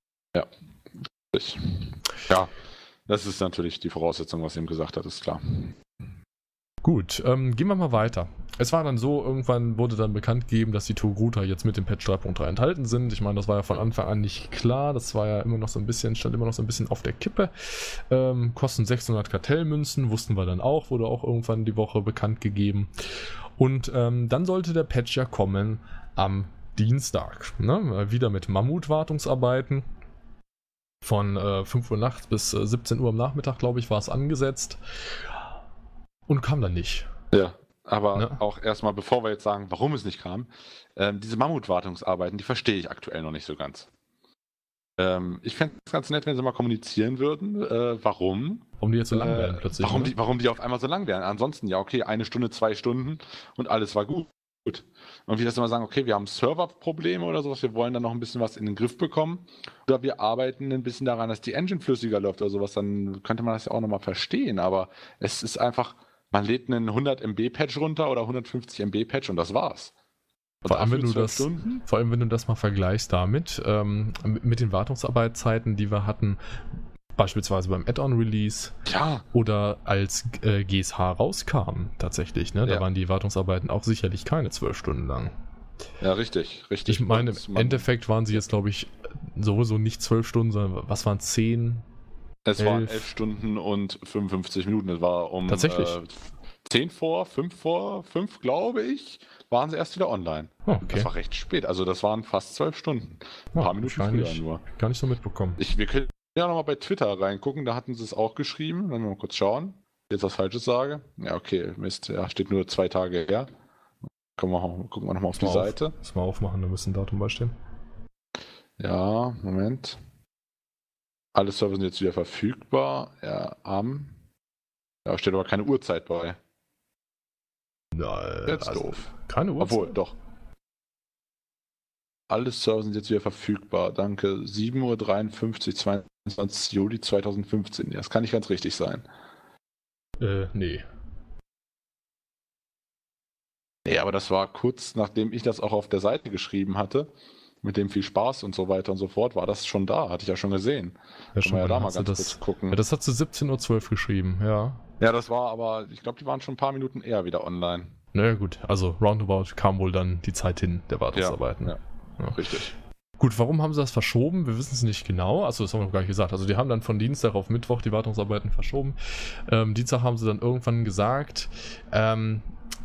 Speaker 2: Ich, ja, das ist natürlich die Voraussetzung, was ihr ihm gesagt hat, ist klar.
Speaker 1: Gut, ähm, gehen wir mal weiter. Es war dann so, irgendwann wurde dann bekannt gegeben, dass die Togruta jetzt mit dem Patch drei Punkt drei enthalten sind. Ich meine, das war ja von Anfang an nicht klar. Das war ja immer noch so ein bisschen, stand immer noch so ein bisschen auf der Kippe. Ähm, kosten sechshundert Kartellmünzen, wussten wir dann auch, wurde auch irgendwann die Woche bekannt gegeben. Und ähm, dann sollte der Patch ja kommen am Dienstag. Ne? Wieder mit Mammut-Wartungsarbeiten. Von äh, fünf Uhr nachts bis äh, siebzehn Uhr am Nachmittag, glaube ich, war es angesetzt. Und kam dann nicht.
Speaker 2: Ja, aber
Speaker 1: Ne?
Speaker 2: auch erstmal, bevor wir jetzt sagen, warum es nicht kam, ähm, diese Mammutwartungsarbeiten, die verstehe ich aktuell noch nicht so ganz. Ähm, ich fände es ganz nett, wenn sie mal kommunizieren würden, äh, warum.
Speaker 1: Warum die jetzt so lang
Speaker 2: Äh,
Speaker 1: werden plötzlich.
Speaker 2: warum,
Speaker 1: ne?
Speaker 2: die, warum die auf einmal so lang werden. Ansonsten, ja, okay, eine Stunde, zwei Stunden und alles war gut. Gut. Und wie das immer sagen, okay, wir haben Serverprobleme oder sowas, wir wollen dann noch ein bisschen was in den Griff bekommen. Oder wir arbeiten ein bisschen daran, dass die Engine flüssiger läuft oder sowas, dann könnte man das ja auch nochmal verstehen. Aber es ist einfach, man lädt einen hundert Megabyte Patch runter oder hundertfünfzig Megabyte Patch und das war's. Und
Speaker 1: Vor allem,
Speaker 2: dafür
Speaker 1: wenn du
Speaker 2: zwölf
Speaker 1: das,
Speaker 2: Stunden?
Speaker 1: vor allem, wenn du das mal vergleichst damit, ähm, mit mit den Wartungsarbeitszeiten, die wir hatten, beispielsweise beim Add-on-Release
Speaker 2: Ja,
Speaker 1: oder als äh, G S H rauskam, tatsächlich, ne? Da
Speaker 2: Ja.
Speaker 1: waren die Wartungsarbeiten auch sicherlich keine zwölf Stunden lang.
Speaker 2: ja, richtig, richtig.
Speaker 1: Ich meine,
Speaker 2: Und
Speaker 1: im
Speaker 2: man-
Speaker 1: Endeffekt waren sie jetzt, glaube ich, sowieso nicht zwölf Stunden, sondern was waren zehn?
Speaker 2: Es waren
Speaker 1: elf.
Speaker 2: elf Stunden und fünfundfünfzig Minuten. Es war um
Speaker 1: Tatsächlich?
Speaker 2: Äh, zehn vor, fünf vor, fünf glaube ich, waren sie erst wieder online.
Speaker 1: Oh, okay.
Speaker 2: Das war recht spät. Also das waren fast zwölf Stunden. Ein
Speaker 1: Ja,
Speaker 2: paar Minuten früher
Speaker 1: wahrscheinlich
Speaker 2: nur.
Speaker 1: Gar nicht so mitbekommen.
Speaker 2: Ich, wir können ja nochmal bei Twitter reingucken, da hatten sie es auch geschrieben. Wenn wir mal kurz schauen. Jetzt was Falsches sage. Ja, okay, Mist. Ja, steht nur zwei Tage her. Gucken wir, gucken wir nochmal auf die
Speaker 1: Mal auf.
Speaker 2: Seite.
Speaker 1: Muss mal aufmachen, da müsste ein Datum beistehen.
Speaker 2: Ja, Moment. Alle Server sind jetzt wieder verfügbar. Ja, am. Ja, steht aber keine Uhrzeit bei.
Speaker 1: Ja,
Speaker 2: Jetzt
Speaker 1: also,
Speaker 2: doof.
Speaker 1: keine Uhrzeit.
Speaker 2: Obwohl, doch. Alle Server sind jetzt wieder verfügbar. Danke. sieben Uhr dreiundfünfzig, zweiundzwanzigsten Juli zweitausendfünfzehn. Ja, das kann nicht ganz richtig sein.
Speaker 1: Äh, nee.
Speaker 2: Nee, aber das war kurz nachdem ich das auch auf der Seite geschrieben hatte. Mit dem viel Spaß und so weiter und so fort, war das schon da. Hatte ich ja schon gesehen.
Speaker 1: Ja,
Speaker 2: Können wir ja
Speaker 1: wann
Speaker 2: da mal
Speaker 1: hast du
Speaker 2: ganz
Speaker 1: das,
Speaker 2: kurz gucken.
Speaker 1: ja, das hat zu siebzehn Uhr zwölf geschrieben, ja.
Speaker 2: Ja, das war aber, ich glaube, die waren schon ein paar Minuten eher wieder online.
Speaker 1: Naja gut, also roundabout kam wohl dann die Zeit hin der Wartungsarbeiten.
Speaker 2: Ja, ja, ja. Richtig.
Speaker 1: Gut, warum haben sie das verschoben? Wir wissen es nicht genau. Also das haben wir noch gar nicht gesagt. Also die haben dann von Dienstag auf Mittwoch die Wartungsarbeiten verschoben. Ähm, Dienstag haben sie dann irgendwann gesagt, ähm,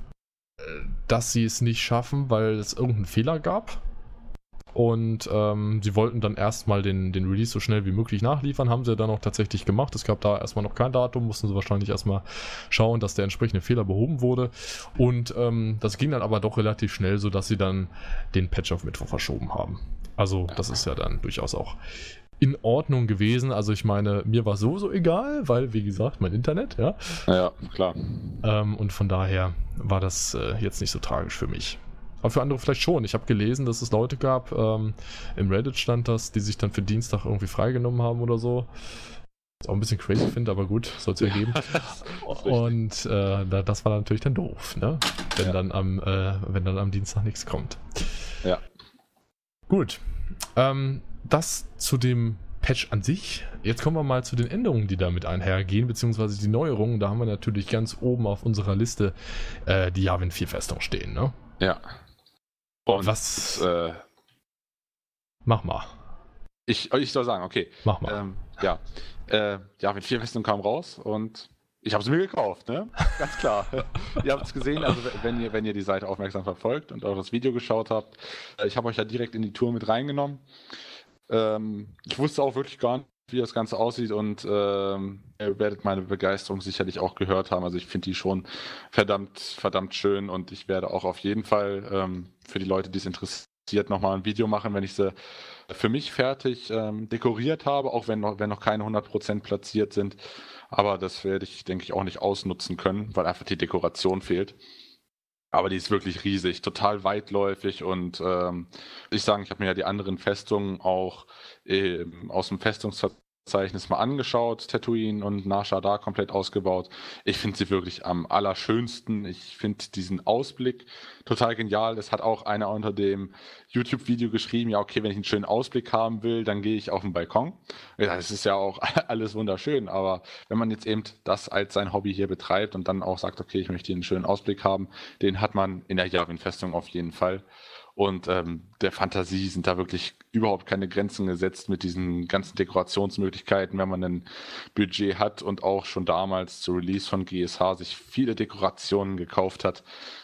Speaker 1: dass sie es nicht schaffen, weil es irgendeinen Fehler gab. Und ähm, sie wollten dann erstmal den, den Release so schnell wie möglich nachliefern, haben sie dann auch tatsächlich gemacht. Es gab da erstmal noch kein Datum, mussten sie wahrscheinlich erstmal schauen, dass der entsprechende Fehler behoben wurde. Und ähm, das ging dann aber doch relativ schnell, sodass sie dann den Patch auf Mittwoch verschoben haben. Also das ist ja dann durchaus auch in Ordnung gewesen. Also ich meine, mir war sowieso egal, weil, wie gesagt, mein Internet, ja.
Speaker 2: Ja, klar.
Speaker 1: Ähm, und von daher war das äh, jetzt nicht so tragisch für mich. Aber für andere vielleicht schon. Ich habe gelesen, dass es Leute gab, ähm, im Reddit stand das, die sich dann für Dienstag irgendwie freigenommen haben oder so. Was auch ein bisschen crazy finde, aber gut, soll es ja geben. Und äh, das war natürlich dann doof, ne? Wenn, ja. dann am, äh, wenn dann am Dienstag nichts kommt.
Speaker 2: Ja.
Speaker 1: Gut. Ähm, das zu dem Patch an sich. Jetzt kommen wir mal zu den Änderungen, die damit einhergehen, beziehungsweise die Neuerungen. Da haben wir natürlich ganz oben auf unserer Liste äh, die Yavin vier Festung stehen, ne?
Speaker 2: Ja.
Speaker 1: Und was? Äh, mach mal.
Speaker 2: Ich, ich soll sagen, okay.
Speaker 1: Mach mal.
Speaker 2: Ähm, ja. Äh, Yavin vier Festung kam raus und ich habe sie mir gekauft, ne? Ganz klar. Ihr habt es gesehen, also wenn ihr, wenn ihr die Seite aufmerksam verfolgt und auch das Video geschaut habt, ich habe euch ja direkt in die Tour mit reingenommen. Ähm, ich wusste auch wirklich gar nicht, wie das Ganze aussieht und ähm, ihr werdet meine Begeisterung sicherlich auch gehört haben. Also ich finde die schon verdammt, verdammt schön und ich werde auch auf jeden Fall ähm, für die Leute, die es interessiert, nochmal ein Video machen, wenn ich sie für mich fertig ähm, dekoriert habe, auch wenn noch, wenn noch keine hundert Prozent platziert sind. Aber das werde ich, denke ich, auch nicht ausnutzen können, weil einfach die Dekoration fehlt. Aber die ist wirklich riesig, total weitläufig und ähm, ich sagen, ich habe mir ja die anderen Festungen auch äh, aus dem Festungsverzeichnis mal angeschaut, Tatooine und Nar Shaddaa komplett ausgebaut. Ich finde sie wirklich am allerschönsten. Ich finde diesen Ausblick total genial. Es hat auch einer unter dem YouTube-Video geschrieben, ja okay, wenn ich einen schönen Ausblick haben will, dann gehe ich auf den Balkon. Ja, das ist ja auch alles wunderschön, aber wenn man jetzt eben das als sein Hobby hier betreibt und dann auch sagt, okay, ich möchte hier einen schönen Ausblick haben, den hat man in der Yavin-Festung auf jeden Fall. Und ähm, der Fantasie sind da wirklich überhaupt keine Grenzen gesetzt mit diesen ganzen Dekorationsmöglichkeiten, wenn man ein Budget hat und auch schon damals zu Release von G S H sich viele Dekorationen gekauft hat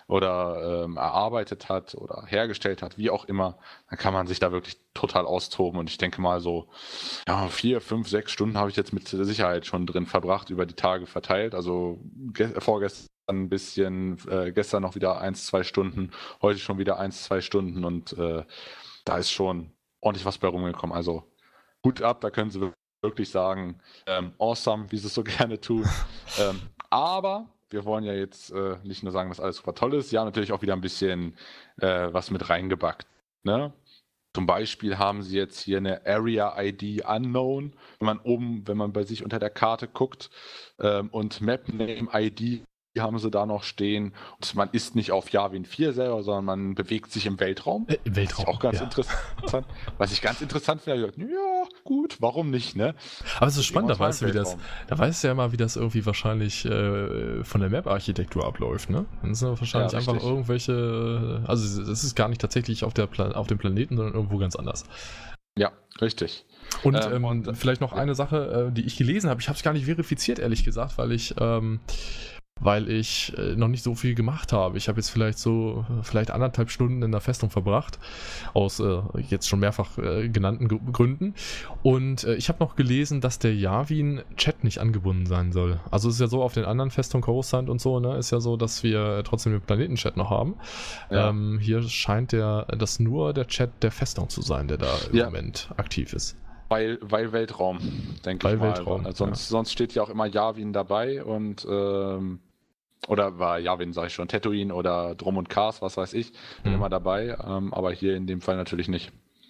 Speaker 2: oder ähm, erarbeitet hat oder hergestellt hat, wie auch immer, dann kann man sich da wirklich total austoben. Und ich denke mal so, ja, vier, fünf, sechs Stunden habe ich jetzt mit Sicherheit schon drin verbracht, über die Tage verteilt. Also ge- vorgestern ein bisschen, äh, gestern noch wieder eins, zwei Stunden, heute schon wieder eins, zwei Stunden und äh, da ist schon ordentlich was bei rumgekommen. Also Hut ab, da können sie wirklich sagen, ähm, awesome, wie sie es so gerne tun. ähm, aber wir wollen ja jetzt äh, nicht nur sagen, dass alles super toll ist, ja, natürlich auch wieder ein bisschen äh, was mit reingebackt. Ne? Zum Beispiel haben sie jetzt hier eine Area I D Unknown, wenn man oben, wenn man bei sich unter der Karte guckt ähm, und Map Name I D, die haben sie da noch stehen. Und man ist nicht auf Yavin vier selber, sondern man bewegt sich im Weltraum.
Speaker 1: Äh, Im Weltraum.
Speaker 2: Das ist auch ganz
Speaker 1: ja.
Speaker 2: interessant. Was ich ganz interessant finde, ja, gut, warum nicht, ne?
Speaker 1: Aber es ist spannend, da weißt du, wie das, da weißt du ja mal, wie das irgendwie wahrscheinlich äh, von der Map-Architektur abläuft, ne? Dann sind wahrscheinlich ja, einfach irgendwelche, also es ist gar nicht tatsächlich auf, der Pla- auf dem Planeten, sondern irgendwo ganz anders.
Speaker 2: Ja, richtig.
Speaker 1: Und, ähm, ähm, und vielleicht noch ja. eine Sache, äh, die ich gelesen habe, ich habe es gar nicht verifiziert, ehrlich gesagt, weil ich ähm, weil ich äh, noch nicht so viel gemacht habe. Ich habe jetzt vielleicht so, vielleicht anderthalb Stunden in der Festung verbracht, aus äh, jetzt schon mehrfach äh, genannten G- Gründen. Und äh, ich habe noch gelesen, dass der Yavin-Chat nicht angebunden sein soll. Also es ist ja so, auf den anderen Festungen, Coruscant und so, ne, ist ja so, dass wir trotzdem den Planetenchat noch haben. Ja. Ähm, hier scheint der, das nur der Chat der Festung zu sein, der da im ja. Moment aktiv ist.
Speaker 2: Weil, weil Weltraum, denke ich mal. Weltraum, sonst, ja. sonst steht ja auch immer Yavin dabei und ähm, oder war Yavin, sag ich schon, Tatooine oder Drum und Kars, was weiß ich, bin hm. immer dabei, ähm, aber hier in dem Fall natürlich nicht.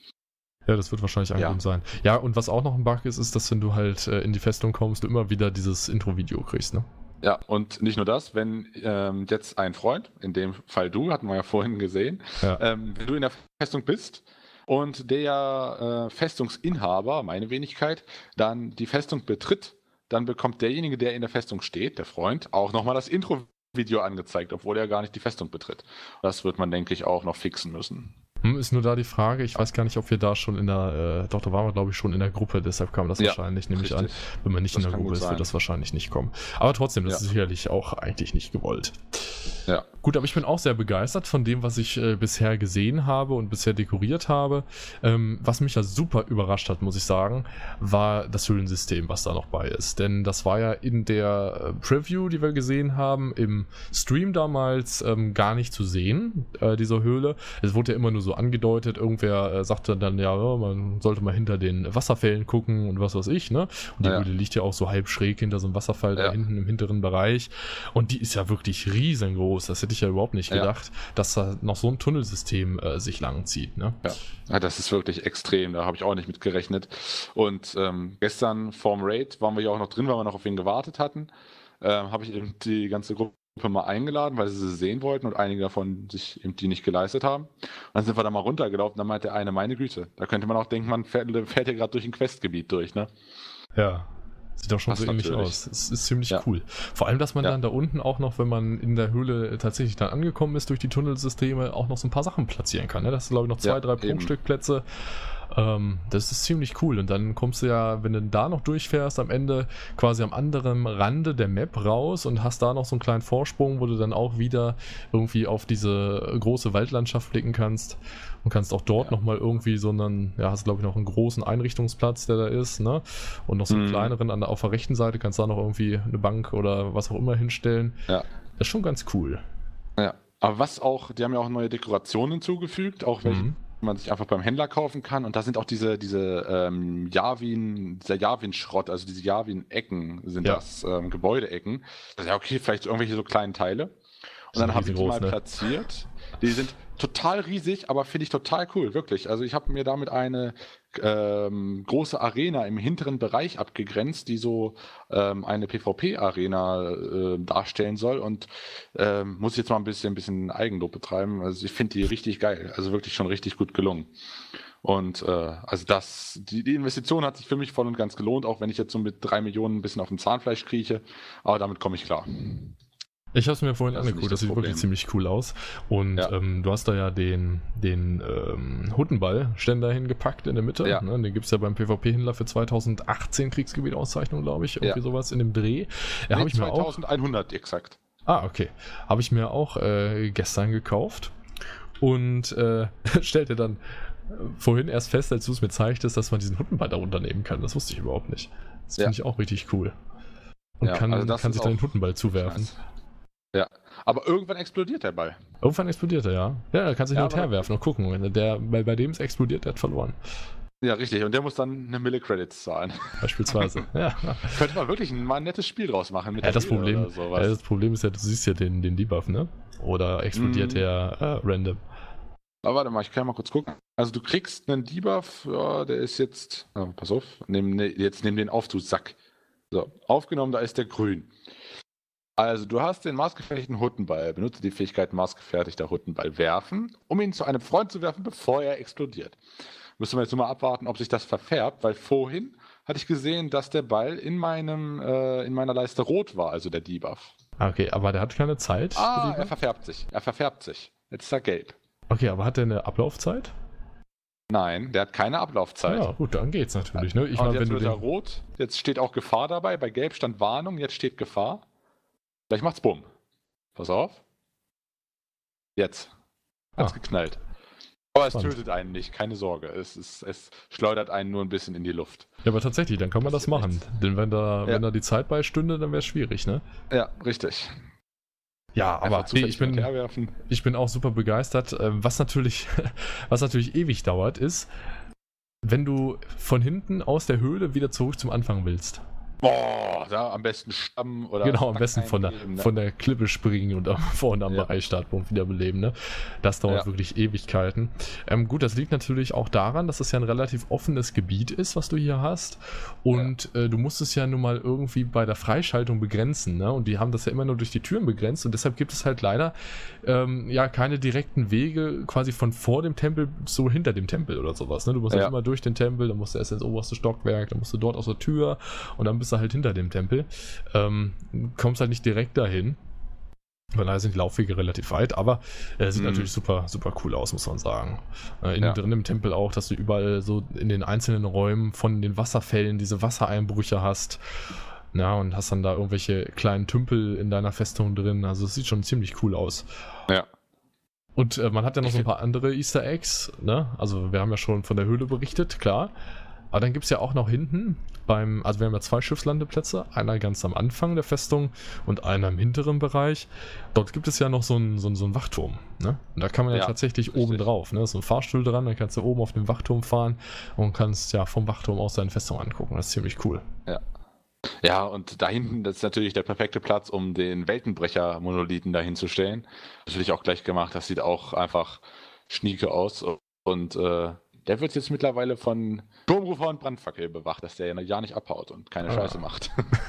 Speaker 1: Ja, das wird wahrscheinlich angegeben ja. sein. Ja, und was auch noch ein Bug ist, ist, dass wenn du halt äh, in die Festung kommst, du immer wieder dieses Intro-Video kriegst, ne?
Speaker 2: Ja, und nicht nur das, wenn ähm, jetzt ein Freund, in dem Fall du, hatten wir ja vorhin gesehen, ja. ähm, wenn du in der Festung bist, und der äh, Festungsinhaber, meine Wenigkeit, dann die Festung betritt, dann bekommt derjenige, der in der Festung steht, der Freund, auch nochmal das Intro-Video angezeigt, obwohl er gar nicht die Festung betritt. Das wird man, denke ich, auch noch fixen müssen.
Speaker 1: Ist nur da die Frage, ich weiß gar nicht, ob wir da schon in der, äh, doch, da waren wir, glaube ich, schon in der Gruppe, deshalb kam das ja, wahrscheinlich, nehme ich an. Wenn man nicht das in der Gruppe ist, wird das wahrscheinlich nicht kommen. Aber trotzdem, das ja. ist sicherlich auch eigentlich nicht gewollt.
Speaker 2: Ja.
Speaker 1: Gut, aber ich bin auch sehr begeistert von dem, was ich äh, bisher gesehen habe und bisher dekoriert habe. Ähm, was mich ja super überrascht hat, muss ich sagen, war das Höhlensystem, was da noch bei ist. Denn das war ja in der äh, Preview, die wir gesehen haben, im Stream damals ähm, gar nicht zu sehen, äh, diese Höhle. Es wurde ja immer nur so angedeutet, irgendwer äh, sagte dann, ja, man sollte mal hinter den Wasserfällen gucken und was weiß ich, ne? Und die ja. Höhle liegt ja auch so halb schräg hinter so einem Wasserfall ja. da hinten im hinteren Bereich. Und die ist ja wirklich riesengroß. Das hätte ich ja überhaupt nicht gedacht, ja. dass da noch so ein Tunnelsystem äh, sich lang zieht, ne?
Speaker 2: Ja. ja, das ist wirklich extrem. Da habe ich auch nicht mit gerechnet. Und ähm, gestern vorm Raid waren wir ja auch noch drin, weil wir noch auf ihn gewartet hatten. Ähm, habe ich eben die ganze Gruppe mal eingeladen, weil sie sie sehen wollten und einige davon sich eben die nicht geleistet haben. Und dann sind wir da mal runtergelaufen, dann meinte der eine, meine Güte, da könnte man auch denken, man fährt, fährt ja gerade durch ein Questgebiet durch, ne?
Speaker 1: Ja, sieht auch schon Passt so ähnlich natürlich. aus. Es ist ziemlich ja. cool. Vor allem, dass man ja. dann da unten auch noch, wenn man in der Höhle tatsächlich dann angekommen ist durch die Tunnelsysteme, auch noch so ein paar Sachen platzieren kann, ne? Das sind, glaube ich, noch zwei, ja, drei Prunkstückplätze. Ähm, das ist ziemlich cool. Und dann kommst du ja, wenn du da noch durchfährst, am Ende quasi am anderen Rande der Map raus und hast da noch so einen kleinen Vorsprung, wo du dann auch wieder irgendwie auf diese große Waldlandschaft blicken kannst und kannst auch dort ja. nochmal irgendwie so einen, ja, hast glaube ich noch einen großen Einrichtungsplatz, der da ist, ne? Und noch so einen mhm. kleineren an der, auf der rechten Seite kannst du da noch irgendwie eine Bank oder was auch immer hinstellen.
Speaker 2: Ja.
Speaker 1: Das ist schon ganz cool.
Speaker 2: Ja, aber was auch, die haben ja auch neue Dekorationen hinzugefügt, auch welche
Speaker 1: Mhm.
Speaker 2: man sich einfach beim Händler kaufen kann. Und da sind auch diese, diese ähm, Javin, dieser Javin-Schrott, also diese Javin-Ecken sind
Speaker 1: Ja.
Speaker 2: das, ähm, Gebäudeecken. Das ist ja okay, vielleicht irgendwelche so kleinen Teile. Und dann habe ich die mal
Speaker 1: ne?
Speaker 2: platziert. Die sind total riesig, aber finde ich total cool, wirklich. Also ich habe mir damit eine ähm, große Arena im hinteren Bereich abgegrenzt, die so ähm, eine PvP-Arena äh, darstellen soll und ähm, muss jetzt mal ein bisschen, ein bisschen Eigenlob betreiben. Also ich finde die richtig geil, also wirklich schon richtig gut gelungen. Und äh, also das, die, die Investition hat sich für mich voll und ganz gelohnt, auch wenn ich jetzt so mit drei Millionen ein bisschen auf dem Zahnfleisch krieche, aber damit komme ich klar.
Speaker 1: Ich habe es mir vorhin
Speaker 2: Das
Speaker 1: angeguckt, das, das sieht
Speaker 2: Problem.
Speaker 1: wirklich ziemlich cool aus. Und
Speaker 2: Ja.
Speaker 1: ähm, du hast da ja den, den ähm, Huttenball-Ständer hingepackt in der Mitte.
Speaker 2: Ja.
Speaker 1: Ne? Den gibt es ja beim PvP-Händler für zweitausendachtzehn Kriegsgebiet-Auszeichnung, glaube ich. Irgendwie
Speaker 2: Ja.
Speaker 1: sowas in dem Dreh. Ja, habe ich mir auch.
Speaker 2: zweitausendeinhundert exakt.
Speaker 1: Ah, okay. Habe ich mir auch äh, gestern gekauft. Und äh, stellte dann vorhin erst fest, als du es mir zeigtest, dass man diesen Huttenball da runternehmen kann. Das wusste ich überhaupt nicht. Das
Speaker 2: Ja.
Speaker 1: finde ich auch richtig cool. Und
Speaker 2: Ja,
Speaker 1: kann,
Speaker 2: also das
Speaker 1: kann
Speaker 2: ist
Speaker 1: sich dann
Speaker 2: auch
Speaker 1: den Huttenball zuwerfen.
Speaker 2: nice. Ja, aber irgendwann explodiert der Ball.
Speaker 1: Irgendwann explodiert er, ja. Ja, er kann sich
Speaker 2: Ja,
Speaker 1: hin und her
Speaker 2: aber-
Speaker 1: werfen und gucken. Wenn der, bei, bei dem es explodiert, der hat verloren.
Speaker 2: Ja, richtig. Und der muss dann eine Mille Credits zahlen.
Speaker 1: Beispielsweise. ja.
Speaker 2: Könnte man wirklich ein, mal ein nettes Spiel draus machen mit
Speaker 1: Ja,
Speaker 2: der
Speaker 1: das
Speaker 2: Mühle
Speaker 1: Problem,
Speaker 2: oder sowas.
Speaker 1: ja, das Problem ist ja, du siehst ja den, den Debuff, ne? Oder explodiert
Speaker 2: Mhm.
Speaker 1: der äh, random.
Speaker 2: Aber warte mal, ich kann mal kurz gucken. Also du kriegst einen Debuff, ja, der ist jetzt, oh, pass auf, nehm, ne, jetzt nimm den auf, du Sack. So, aufgenommen, da ist der grün. Also du hast den maßgefertigten Huttenball. Benutze die Fähigkeit maßgefertigter Huttenball werfen, um ihn zu einem Freund zu werfen, bevor er explodiert. Müssen wir jetzt nur mal abwarten, ob sich das verfärbt, weil vorhin hatte ich gesehen, dass der Ball in meinem äh, in meiner Leiste rot war, also der Debuff.
Speaker 1: Ah, okay, aber der hat keine Zeit.
Speaker 2: Ah,
Speaker 1: der
Speaker 2: er
Speaker 1: Debuff?
Speaker 2: verfärbt sich. Er verfärbt sich. Jetzt ist er gelb.
Speaker 1: Okay, aber hat der eine Ablaufzeit?
Speaker 2: Nein, der hat keine Ablaufzeit.
Speaker 1: Ja, gut, dann geht's natürlich. Ne? Ich
Speaker 2: Und
Speaker 1: meine,
Speaker 2: jetzt
Speaker 1: wenn du
Speaker 2: wird er
Speaker 1: den,
Speaker 2: rot. Jetzt steht auch Gefahr dabei. Bei gelb stand Warnung, jetzt steht Gefahr. Gleich macht's bumm. Pass auf. Jetzt. Hat's
Speaker 1: Ah.
Speaker 2: geknallt. Aber es
Speaker 1: Spannend.
Speaker 2: tötet einen nicht, keine Sorge. Es, ist, es schleudert einen nur ein bisschen in die Luft.
Speaker 1: Ja, aber tatsächlich, dann kann man das
Speaker 2: Passiert
Speaker 1: machen.
Speaker 2: nichts.
Speaker 1: Denn wenn da,
Speaker 2: Ja.
Speaker 1: wenn da die Zeit beistünde, dann wäre es schwierig, ne?
Speaker 2: Ja, richtig.
Speaker 1: Ja, aber
Speaker 2: Einfach
Speaker 1: nee,
Speaker 2: zufällig
Speaker 1: ich bin,
Speaker 2: herwerfen.
Speaker 1: ich bin auch super begeistert. Ähm, Was natürlich, was natürlich ewig dauert, ist, wenn du von hinten aus der Höhle wieder zurück zum Anfang willst.
Speaker 2: Boah, da am besten Stamm oder.
Speaker 1: Genau, am
Speaker 2: Stack
Speaker 1: besten von der,
Speaker 2: eingeben, ne?
Speaker 1: von der Klippe springen und am- vorne am
Speaker 2: Ja.
Speaker 1: Bereichsstartpunkt wiederbeleben. Ne? Das dauert
Speaker 2: Ja.
Speaker 1: wirklich Ewigkeiten. Ähm, gut, das liegt natürlich auch daran, dass es ja ein relativ offenes Gebiet ist, was du hier hast. Und äh, du musst es ja nun mal irgendwie bei der Freischaltung begrenzen. Ne? Und die haben das ja immer nur durch die Türen begrenzt. Und deshalb gibt es halt leider ähm, ja keine direkten Wege quasi von vor dem Tempel so hinter dem Tempel oder sowas. Ne? Du musst
Speaker 2: Ja.
Speaker 1: halt immer durch den Tempel, dann musst du erst ins oberste Stockwerk, dann musst du dort aus der Tür und dann bist du du halt hinter dem Tempel. Ähm, kommst halt nicht direkt dahin. Von daher sind die Laufwege relativ weit, aber äh, sieht mm. natürlich super, super cool aus, muss man sagen. Äh, innen ja. drin im Tempel auch, dass du überall so in den einzelnen Räumen von den Wasserfällen diese Wassereinbrüche hast. Ja, und hast dann da irgendwelche kleinen Tümpel in deiner Festung drin. Also es sieht schon ziemlich cool aus.
Speaker 2: Ja.
Speaker 1: Und äh, man hat ja noch so ein paar andere Easter Eggs, ne? Also wir haben ja schon von der Höhle berichtet, klar. Aber dann gibt es ja auch noch hinten beim, also wir haben ja zwei Schiffslandeplätze, einer ganz am Anfang der Festung und einer im hinteren Bereich. Dort gibt es ja noch so einen, so einen, so einen Wachturm, ne? Und da kann man ja, ja tatsächlich richtig. Oben drauf, ne? So ein Fahrstuhl dran, dann kannst du oben auf dem Wachturm fahren und kannst ja vom Wachturm aus deine Festung angucken. Das ist ziemlich cool.
Speaker 2: Ja. Ja, und da hinten, das ist natürlich der perfekte Platz, um den Weltenbrecher-Monolithen da hinzustellen. Das will ich auch gleich gemacht, das sieht auch einfach schnieke aus. Und äh, der wird jetzt mittlerweile von Turmrufer und Brandfackel bewacht, dass der ja nicht abhaut und keine ah. Scheiße macht.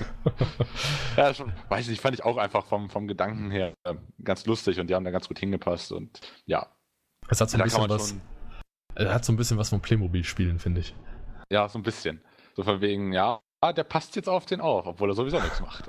Speaker 2: Ja, schon, weiß nicht, fand ich auch einfach vom, vom Gedanken her äh, ganz lustig und die haben da ganz gut hingepasst und ja.
Speaker 1: Es hat so ein bisschen was, es hat so ein bisschen was von Playmobil-Spielen, finde ich.
Speaker 2: Ja, so ein bisschen. So von wegen, ja, der passt jetzt auf den auf, obwohl er sowieso nichts macht.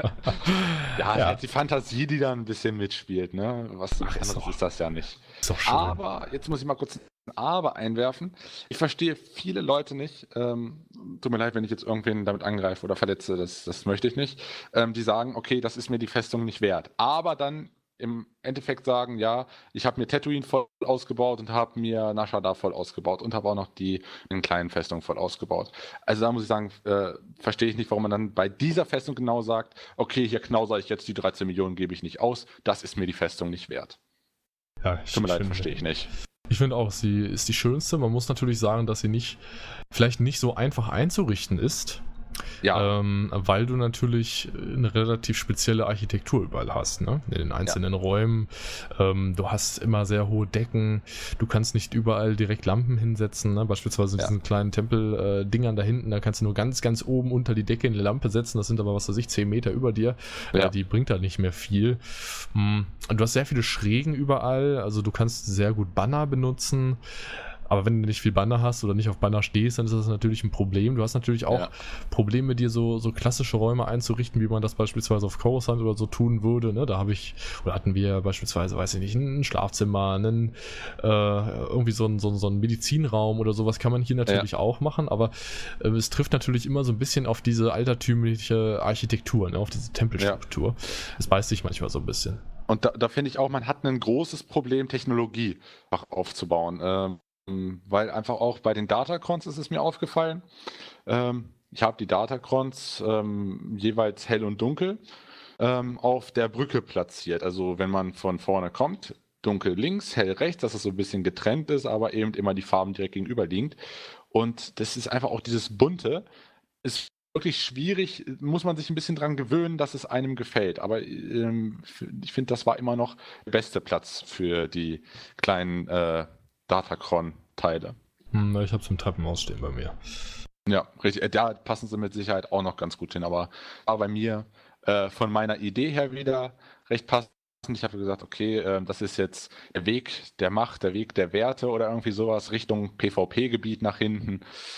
Speaker 2: ja, ja. Die Fantasie, die da ein bisschen mitspielt, ne? Was Ach, anderes ist, ist das ja nicht.
Speaker 1: Ist doch schön.
Speaker 2: Aber, jetzt muss ich mal kurz ein Aber einwerfen. Ich verstehe viele Leute nicht, ähm, tut mir leid, wenn ich jetzt irgendwen damit angreife oder verletze, das, das möchte ich nicht, ähm, die sagen, okay, das ist mir die Festung nicht wert. Aber dann im Endeffekt sagen, ja, ich habe mir Tatooine voll ausgebaut und habe mir Nar Shaddaa voll ausgebaut und habe auch noch die in kleinen Festungen voll ausgebaut. Also da muss ich sagen, äh, verstehe ich nicht, warum man dann bei dieser Festung genau sagt, okay, hier knauser ich jetzt die dreizehn Millionen, gebe ich nicht aus, das ist mir die Festung nicht wert.
Speaker 1: Ja, ich
Speaker 2: Tut mir leid, verstehe ich nicht.
Speaker 1: Ich finde auch, sie ist die schönste. Man muss natürlich sagen, dass sie nicht, vielleicht nicht so einfach einzurichten ist. Ja. Ähm, weil du natürlich eine relativ spezielle Architektur überall hast, ne? In den einzelnen ja. Räumen. Ähm, du hast immer sehr hohe Decken. Du kannst nicht überall direkt Lampen hinsetzen, ne? Beispielsweise in ja. diesen kleinen Tempel-Dingern äh, da hinten, da kannst du nur ganz, ganz oben unter die Decke eine Lampe setzen. Das sind aber, was weiß ich, zehn Meter über dir. Ja. Äh, die bringt da nicht mehr viel. Und du hast sehr viele Schrägen überall. Also du kannst sehr gut Banner benutzen. Aber wenn du nicht viel Banner hast oder nicht auf Banner stehst, dann ist das natürlich ein Problem. Du hast natürlich auch ja. Probleme, dir so, so klassische Räume einzurichten, wie man das beispielsweise auf Coruscant oder so tun würde. Ne? Da habe ich, oder hatten wir beispielsweise, weiß ich nicht, ein Schlafzimmer, einen, äh, irgendwie so ein, so, so ein Medizinraum oder sowas kann man hier natürlich ja. auch machen, aber äh, es trifft natürlich immer so ein bisschen auf diese altertümliche Architektur, ne? Auf diese Tempelstruktur. Es ja. beißt sich manchmal so ein bisschen.
Speaker 2: Und da, da finde ich auch, man hat ein großes Problem, Technologie aufzubauen. Ähm, Weil einfach auch bei den Datacrons ist es mir aufgefallen. Ähm, ich habe die Datacrons ähm, jeweils hell und dunkel ähm, auf der Brücke platziert. Also wenn man von vorne kommt, dunkel links, hell rechts, dass es so ein bisschen getrennt ist, aber eben immer die Farben direkt gegenüberliegend. Und das ist einfach auch dieses Bunte. Ist wirklich schwierig, muss man sich ein bisschen dran gewöhnen, dass es einem gefällt. Aber ähm, ich finde, das war immer noch der beste Platz für die kleinen äh, Datacron-Teile.
Speaker 1: Hm, ich habe zum Tappen ausstehen bei mir.
Speaker 2: Ja, richtig. Da passen sie mit Sicherheit auch noch ganz gut hin. Aber, aber bei mir äh, von meiner Idee her wieder recht passend. Ich habe gesagt, okay, äh, das ist jetzt der Weg der Macht, der Weg der Werte oder irgendwie sowas Richtung PvP-Gebiet nach hinten,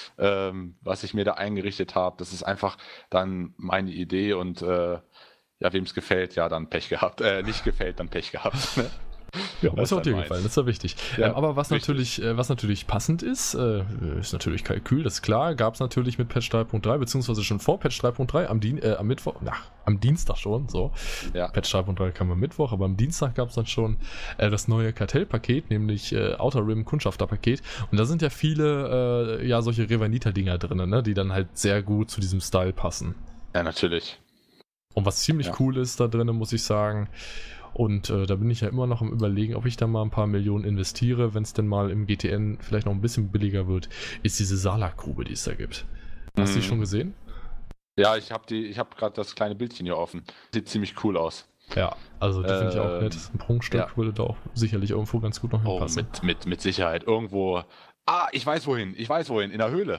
Speaker 2: ähm, was ich mir da eingerichtet habe. Das ist einfach dann meine Idee und äh, ja, wem es gefällt, ja, dann Pech gehabt. Äh, nicht gefällt, dann Pech gehabt. Ne?
Speaker 1: Ja, das ist auch dir gefallen, das ist ja wichtig. Ja, ähm, aber was natürlich, äh, was natürlich passend ist, äh, ist natürlich Kalkül, das ist klar, gab es natürlich mit Patch drei Punkt drei, beziehungsweise schon vor Patch drei Punkt drei, am, Dien äh, am Mittwoch, na, am Dienstag schon, so. Ja. Patch drei Punkt drei kam am Mittwoch, aber am Dienstag gab es dann schon äh, das neue Kartellpaket, nämlich äh, Outer Rim Kundschafterpaket. Und da sind ja viele, äh, ja, solche Revanita-Dinger drin, ne, die dann halt sehr gut zu diesem Style passen.
Speaker 2: Ja, natürlich.
Speaker 1: Und was ziemlich ja. cool ist da drin, muss ich sagen, und äh, da bin ich ja immer noch am Überlegen, ob ich da mal ein paar Millionen investiere, wenn es denn mal im G T N vielleicht noch ein bisschen billiger wird, ist diese Salakgrube, die es da gibt. Hast du die schon gesehen?
Speaker 2: Ja, ich habe die, ich habe gerade das kleine Bildchen hier offen. Sieht ziemlich cool aus.
Speaker 1: Ja, also die äh, finde ich auch nett. Ein Prunkstück ja. würde da auch sicherlich irgendwo ganz gut noch hinpassen.
Speaker 2: Oh, mit, mit, mit Sicherheit. Irgendwo. Ah, ich weiß wohin. Ich weiß wohin. In der Höhle.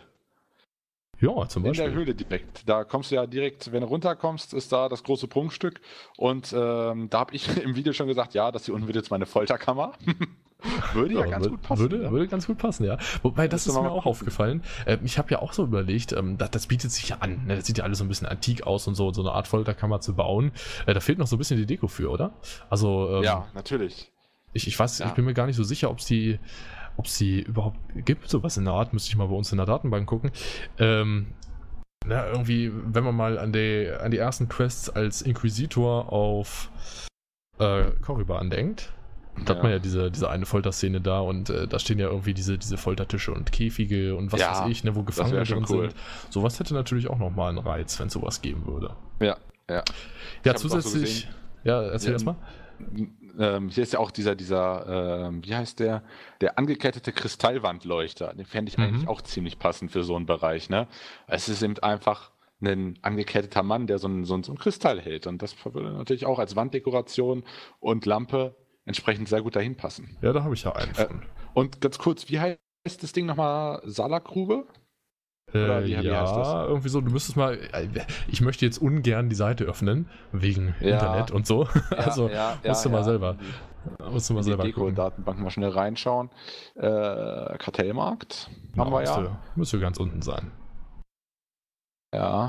Speaker 1: Ja, zum Beispiel.
Speaker 2: In der Höhle direkt. Da kommst du ja direkt, wenn du runterkommst, ist da das große Prunkstück. Und ähm, da habe ich im Video schon gesagt, ja, das hier unten wird jetzt meine Folterkammer. Würde ja, ja ganz
Speaker 1: würde,
Speaker 2: gut passen.
Speaker 1: Würde,
Speaker 2: ja.
Speaker 1: würde ganz gut passen, ja. Wobei, das, das ist mir auch gucken. aufgefallen. Äh, ich habe ja auch so überlegt, ähm, das, das bietet sich ja an. Ne? Das sieht ja alles so ein bisschen antik aus und so, so eine Art Folterkammer zu bauen. Äh, da fehlt noch so ein bisschen die Deko für, oder? Also, ähm,
Speaker 2: ja, natürlich.
Speaker 1: Ich, ich weiß,
Speaker 2: ja.
Speaker 1: ich bin mir gar nicht so sicher, ob es die, ob es die überhaupt gibt, sowas in der Art. Müsste ich mal bei uns in der Datenbank gucken. Ähm, na, irgendwie, wenn man mal an die, an die ersten Quests als Inquisitor auf äh, Korriban denkt, da ja. hat man ja diese, diese eine Folterszene da und äh, da stehen ja irgendwie diese, diese Foltertische und Käfige und was ja, weiß ich, ne, wo Gefangene drin cool. sind. Sowas hätte natürlich auch nochmal einen Reiz, wenn es sowas geben würde.
Speaker 2: Ja, ja.
Speaker 1: Ja, zusätzlich. So ja, erzähl ja, erstmal.
Speaker 2: Ähm, hier ist ja auch dieser, dieser, ähm, wie heißt der, der angekettete Kristallwandleuchter. Den fände ich mhm. eigentlich auch ziemlich passend für so einen Bereich, ne? Es ist eben einfach ein angeketteter Mann, der so einen, so einen, so einen Kristall hält. Und das würde natürlich auch als Wanddekoration und Lampe entsprechend sehr gut dahin passen.
Speaker 1: Ja, da habe ich ja einen von.
Speaker 2: Äh, und ganz kurz, wie heißt das Ding nochmal? Salagrube?
Speaker 1: Oder wie, äh, wie ja, heißt das? Irgendwie so, du müsstest mal, ich möchte jetzt ungern die Seite öffnen, wegen ja. Internet und so. Ja, also ja, musst du ja, mal selber,
Speaker 2: die,
Speaker 1: musst du mal selber gucken.
Speaker 2: Deko-Datenbank mal schnell reinschauen. Äh, Kartellmarkt
Speaker 1: haben wir ja. Müsste, müsste ganz unten sein.
Speaker 2: Ja.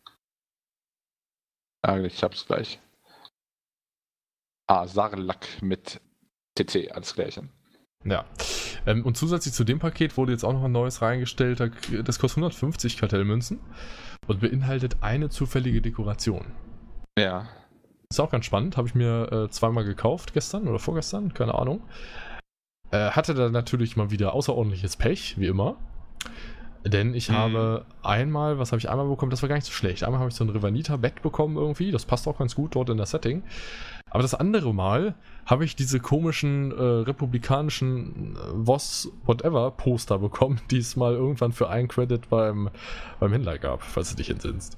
Speaker 2: Ja, ich hab's gleich. Ah, Sarlacc mit T T als Klärchen.
Speaker 1: Ja. Ähm, und zusätzlich zu dem Paket wurde jetzt auch noch ein neues reingestellt. Das kostet hundertfünfzig Kartellmünzen und beinhaltet eine zufällige Dekoration.
Speaker 2: Ja.
Speaker 1: Ist auch ganz spannend. Habe ich mir äh, zweimal gekauft, gestern oder vorgestern, keine Ahnung. Äh, hatte da natürlich mal wieder außerordentliches Pech, wie immer. Denn ich mhm. habe einmal, was habe ich einmal bekommen? Das war gar nicht so schlecht. Einmal habe ich so ein Revanita-Bett bekommen irgendwie. Das passt auch ganz gut dort in das Setting. Aber das andere Mal habe ich diese komischen äh, republikanischen äh, W O S Whatever Poster bekommen, die es mal irgendwann für einen Credit beim, beim Händler gab, falls du dich entsinnst.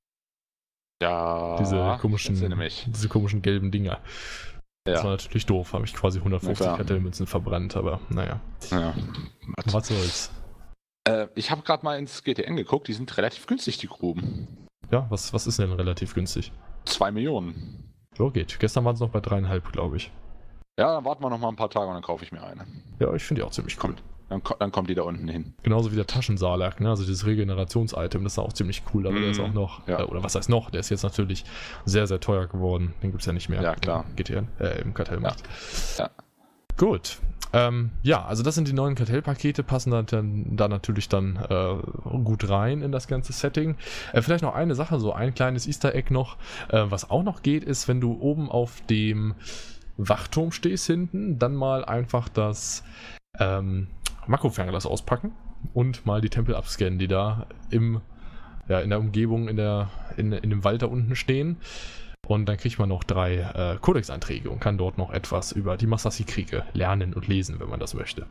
Speaker 2: Ja,
Speaker 1: diese komischen, diese komischen gelben Dinger. Ja. Das war natürlich doof. Habe ich quasi hundertfünfzig Kartellmünzen verbrannt, aber naja.
Speaker 2: Ja.
Speaker 1: Was, Was soll's.
Speaker 2: Äh, ich habe gerade mal ins G T N geguckt, die sind relativ günstig, die Gruben.
Speaker 1: Ja, was, was ist denn relativ günstig?
Speaker 2: Zwei Millionen.
Speaker 1: Ja, geht. Gestern waren es noch bei dreieinhalb, glaube ich.
Speaker 2: Ja, dann warten wir noch mal ein paar Tage und dann kaufe ich mir eine.
Speaker 1: Ja, ich finde die auch ziemlich cool.
Speaker 2: Kommt, dann, dann kommt die da unten hin.
Speaker 1: Genauso wie der Taschensalack, ne? Also dieses Regenerations-Item, das ist auch ziemlich cool. Aber mm, der ist auch noch, ja. äh, oder was heißt noch, der ist jetzt natürlich sehr, sehr teuer geworden. Den gibt es ja nicht mehr.
Speaker 2: Ja, klar.
Speaker 1: Im G T N, äh, im Kartellmarkt.
Speaker 2: Ja. ja.
Speaker 1: Gut. Ähm, ja, also das sind die neuen Kartellpakete, passen da, dann, da natürlich dann äh, gut rein in das ganze Setting. Äh, vielleicht noch eine Sache, so ein kleines Easter Egg noch. Äh, was auch noch geht, ist, wenn du oben auf dem Wachturm stehst hinten, dann mal einfach das ähm, Makrofernglas auspacken und mal die Tempel abscannen, die da im, ja, in der Umgebung, in, der, in, in dem Wald da unten stehen. Und dann kriegt man noch drei äh, Codex-Einträge und kann dort noch etwas über die Massassi-Kriege lernen und lesen, wenn man das möchte.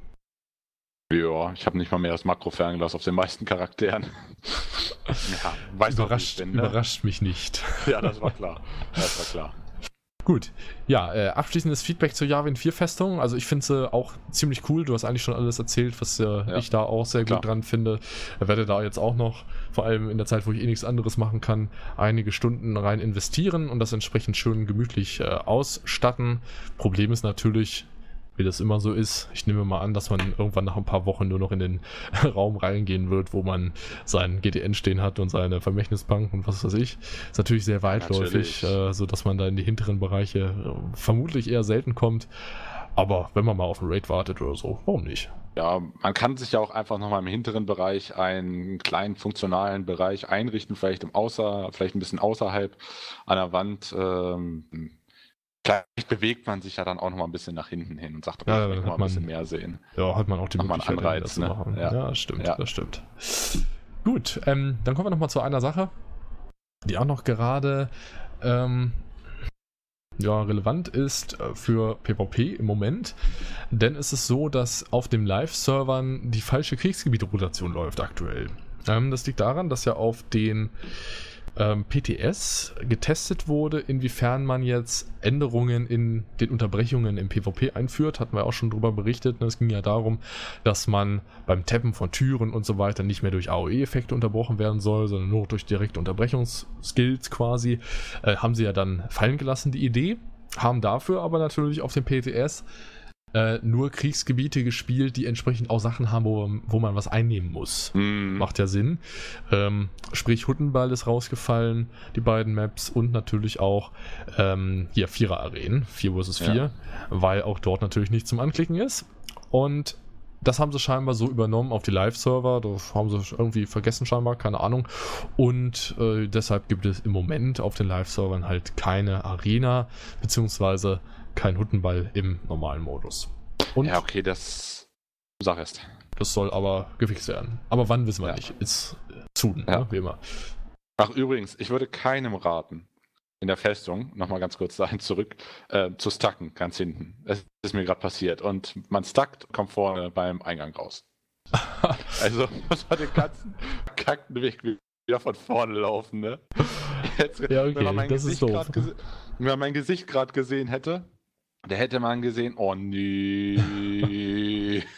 Speaker 2: Ja, ich habe nicht mal mehr das Makrofernglas auf den meisten Charakteren.
Speaker 1: ja, weiß überrascht, bin, ne? Überrascht mich nicht.
Speaker 2: Ja, das war klar. Das war klar.
Speaker 1: Gut, ja, äh, abschließendes Feedback zur Yavin vier Festung. Also ich finde sie auch ziemlich cool. Du hast eigentlich schon alles erzählt, was äh, ja, ich da auch sehr klar. gut dran finde. Ich werde da jetzt auch noch, vor allem in der Zeit, wo ich eh nichts anderes machen kann, einige Stunden rein investieren und das entsprechend schön gemütlich äh, ausstatten. Problem ist natürlich, wie das immer so ist, ich nehme mal an, dass man irgendwann nach ein paar Wochen nur noch in den Raum reingehen wird, wo man seinen G T N stehen hat und seine Vermächtnisbank und was weiß ich. Ist natürlich sehr weitläufig, äh, sodass man da in die hinteren Bereiche äh, vermutlich eher selten kommt. Aber wenn man mal auf einen Raid wartet oder so, warum nicht?
Speaker 2: Ja, man kann sich ja auch einfach nochmal im hinteren Bereich einen kleinen funktionalen Bereich einrichten, vielleicht im Außer, vielleicht ein bisschen außerhalb an der Wand. Ähm, Vielleicht bewegt man sich ja dann auch noch mal ein bisschen nach hinten hin und sagt, okay,
Speaker 1: ja,
Speaker 2: ich
Speaker 1: möchte
Speaker 2: mal ein
Speaker 1: man,
Speaker 2: bisschen mehr sehen.
Speaker 1: Ja, hat man auch die
Speaker 2: Macht
Speaker 1: Möglichkeit,
Speaker 2: man Anreiz,
Speaker 1: das zu
Speaker 2: ne?
Speaker 1: machen.
Speaker 2: Ja,
Speaker 1: ja stimmt,
Speaker 2: ja.
Speaker 1: das stimmt. Gut, ähm, dann kommen wir noch mal zu einer Sache, die auch noch gerade ähm, ja, relevant ist für PvP im Moment. Denn es ist so, dass auf den Live-Servern die falsche Kriegsgebiet-Rotation läuft aktuell. Ähm, das liegt daran, dass ja auf den P T S getestet wurde, inwiefern man jetzt Änderungen in den Unterbrechungen im PvP einführt. Hatten wir auch schon drüber berichtet. Es ging ja darum, dass man beim Tappen von Türen und so weiter nicht mehr durch A O E-Effekte unterbrochen werden soll, sondern nur durch direkte Unterbrechungsskills quasi. Äh, haben sie ja dann fallen gelassen, die Idee. Haben dafür aber natürlich auf dem P T S äh, nur Kriegsgebiete gespielt, die entsprechend auch Sachen haben, wo, wo man was einnehmen muss. Mm. Macht ja Sinn. Ähm, sprich, Huttenball ist rausgefallen, die beiden Maps und natürlich auch ähm, hier Vierer-Arenen, vier versus vier, ja. Weil auch dort natürlich nicht zum Anklicken ist. Und das haben sie scheinbar so übernommen auf die Live-Server, das haben sie irgendwie vergessen scheinbar, keine Ahnung. Und äh, deshalb gibt es im Moment auf den Live-Servern halt keine Arena, beziehungsweise kein Huttenball im normalen Modus.
Speaker 2: Und ja, okay, das sag erst.
Speaker 1: Das soll aber gefixt werden. Aber wann, wissen wir ja. nicht. Ist zu, ja. ne? Wie immer.
Speaker 2: Ach, übrigens, ich würde keinem raten, in der Festung, nochmal ganz kurz dahin zurück, äh, zu stacken, ganz hinten. Es ist mir gerade passiert. Und man stackt, kommt vorne beim Eingang raus. Also muss man den ganzen kackten Weg wieder von vorne laufen, ne? Jetzt,
Speaker 1: ja, okay,
Speaker 2: wenn man mein
Speaker 1: das
Speaker 2: Gesicht
Speaker 1: ist doof.
Speaker 2: Gese- wenn man mein Gesicht gerade gesehen hätte, da hätte man gesehen, oh nee.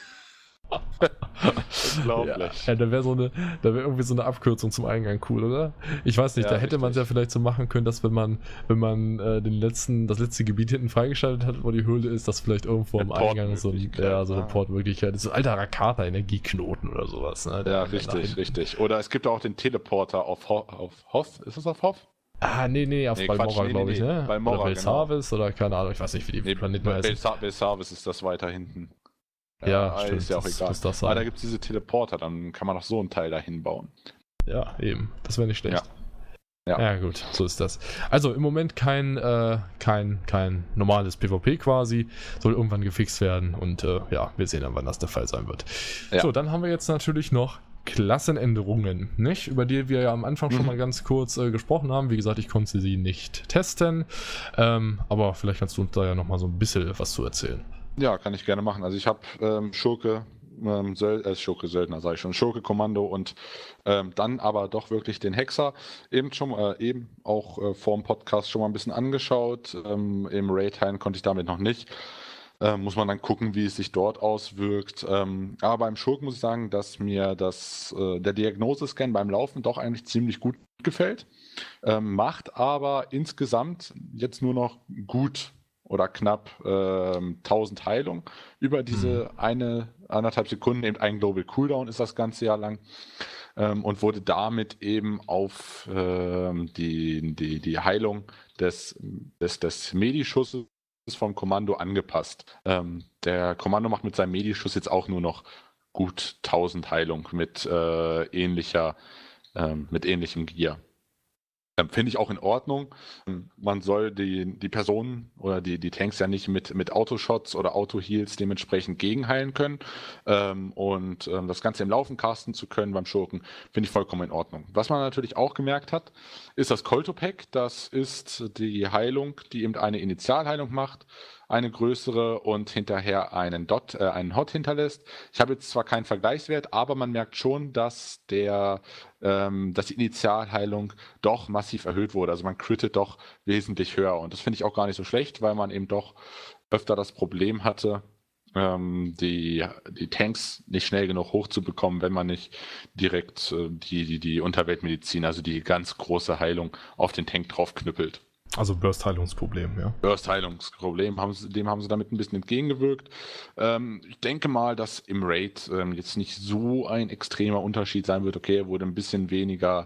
Speaker 2: Unglaublich.
Speaker 1: Ja, ja, da wäre so eine, da wäre irgendwie so eine Abkürzung zum Eingang cool, oder? Ich weiß nicht, ja, da hätte man es ja vielleicht so machen können, dass wenn man, wenn man äh, den letzten, das letzte Gebiet hinten freigeschaltet hat, wo die Höhle ist, dass vielleicht irgendwo am Eingang so, ja, so eine Portmöglichkeit ist. So ein alter Rakata-Energieknoten oder sowas. Ne?
Speaker 2: Ja, richtig, richtig. Oder es gibt auch den Teleporter auf, Ho- auf Hoth. Ist es auf Hoth?
Speaker 1: Ah, nee, nee, auf nee, Balmorra, nee, glaube nee, ich, ne?
Speaker 2: Balmorra,
Speaker 1: oder Belsavis genau. Oder keine Ahnung, ich weiß nicht, wie die
Speaker 2: nee,
Speaker 1: Planeten heißen.
Speaker 2: Belsavis ist das weiter hinten.
Speaker 1: Ja, ja stimmt,
Speaker 2: ist ja auch
Speaker 1: das,
Speaker 2: egal.
Speaker 1: Das das
Speaker 2: Aber da gibt es diese Teleporter, dann kann man noch so einen Teil dahin bauen.
Speaker 1: Ja, eben. Das wäre nicht schlecht.
Speaker 2: Ja.
Speaker 1: Ja. ja, gut, so ist das. Also im Moment kein, äh, kein, kein normales PvP quasi. Soll irgendwann gefixt werden und äh, ja, wir sehen dann, wann das der Fall sein wird. Ja. So, dann haben wir jetzt natürlich noch Klassenänderungen, nicht? Über die wir ja am Anfang mhm. schon mal ganz kurz äh, gesprochen haben. Wie gesagt, ich konnte sie nicht testen, ähm, aber vielleicht kannst du uns da ja nochmal so ein bisschen was zu erzählen.
Speaker 2: Ja, kann ich gerne machen. Also ich habe ähm, Schurke, ähm, Söld- äh, Schurke Söldner, sage ich schon, Schurke Kommando und ähm, dann aber doch wirklich den Hexer eben schon äh, eben auch äh, vor dem Podcast schon mal ein bisschen angeschaut. Ähm, Im Raid-Teilen konnte ich damit noch nicht. Äh, muss man dann gucken, wie es sich dort auswirkt. Ähm, aber beim Schurken muss ich sagen, dass mir das, äh, der Diagnosescan beim Laufen doch eigentlich ziemlich gut gefällt. Ähm, macht aber insgesamt jetzt nur noch gut oder knapp ähm, tausend Heilung über diese mhm. eine, anderthalb Sekunden, eben ein Global Cooldown ist das ganze Jahr lang ähm, und wurde damit eben auf ähm, die, die, die Heilung des, des, des Medischusses vom Kommando angepasst. Ähm, der Kommando macht mit seinem Medischuss jetzt auch nur noch gut tausend Heilung mit äh, ähnlicher, ähm, mit ähnlichem Gear. Ähm, Finde ich auch in Ordnung. Man soll die, die Personen oder die, die Tanks ja nicht mit, mit Autoshots oder Auto-Heals dementsprechend gegenheilen können. Ähm, und ähm, das Ganze im Laufen casten zu können beim Schurken, finde ich vollkommen in Ordnung. Was man natürlich auch gemerkt hat, ist das Koltopack. Das ist die Heilung, die eben eine Initialheilung macht, eine größere und hinterher einen Dot, äh, einen Hot hinterlässt. Ich habe jetzt zwar keinen Vergleichswert, aber man merkt schon, dass der, ähm, dass die Initialheilung doch massiv erhöht wurde. Also man crittet doch wesentlich höher und das finde ich auch gar nicht so schlecht, weil man eben doch öfter das Problem hatte, ähm, die, die Tanks nicht schnell genug hochzubekommen, wenn man nicht direkt äh, die, die, die Unterweltmedizin, also die ganz große Heilung auf den Tank draufknüppelt.
Speaker 1: Also Burst-Heilungsproblem, ja.
Speaker 2: Burst-Heilungsproblem, haben sie, dem haben sie damit ein bisschen entgegengewirkt. Ähm, ich denke mal, dass im Raid ähm, jetzt nicht so ein extremer Unterschied sein wird. Okay, er wurde ein bisschen weniger,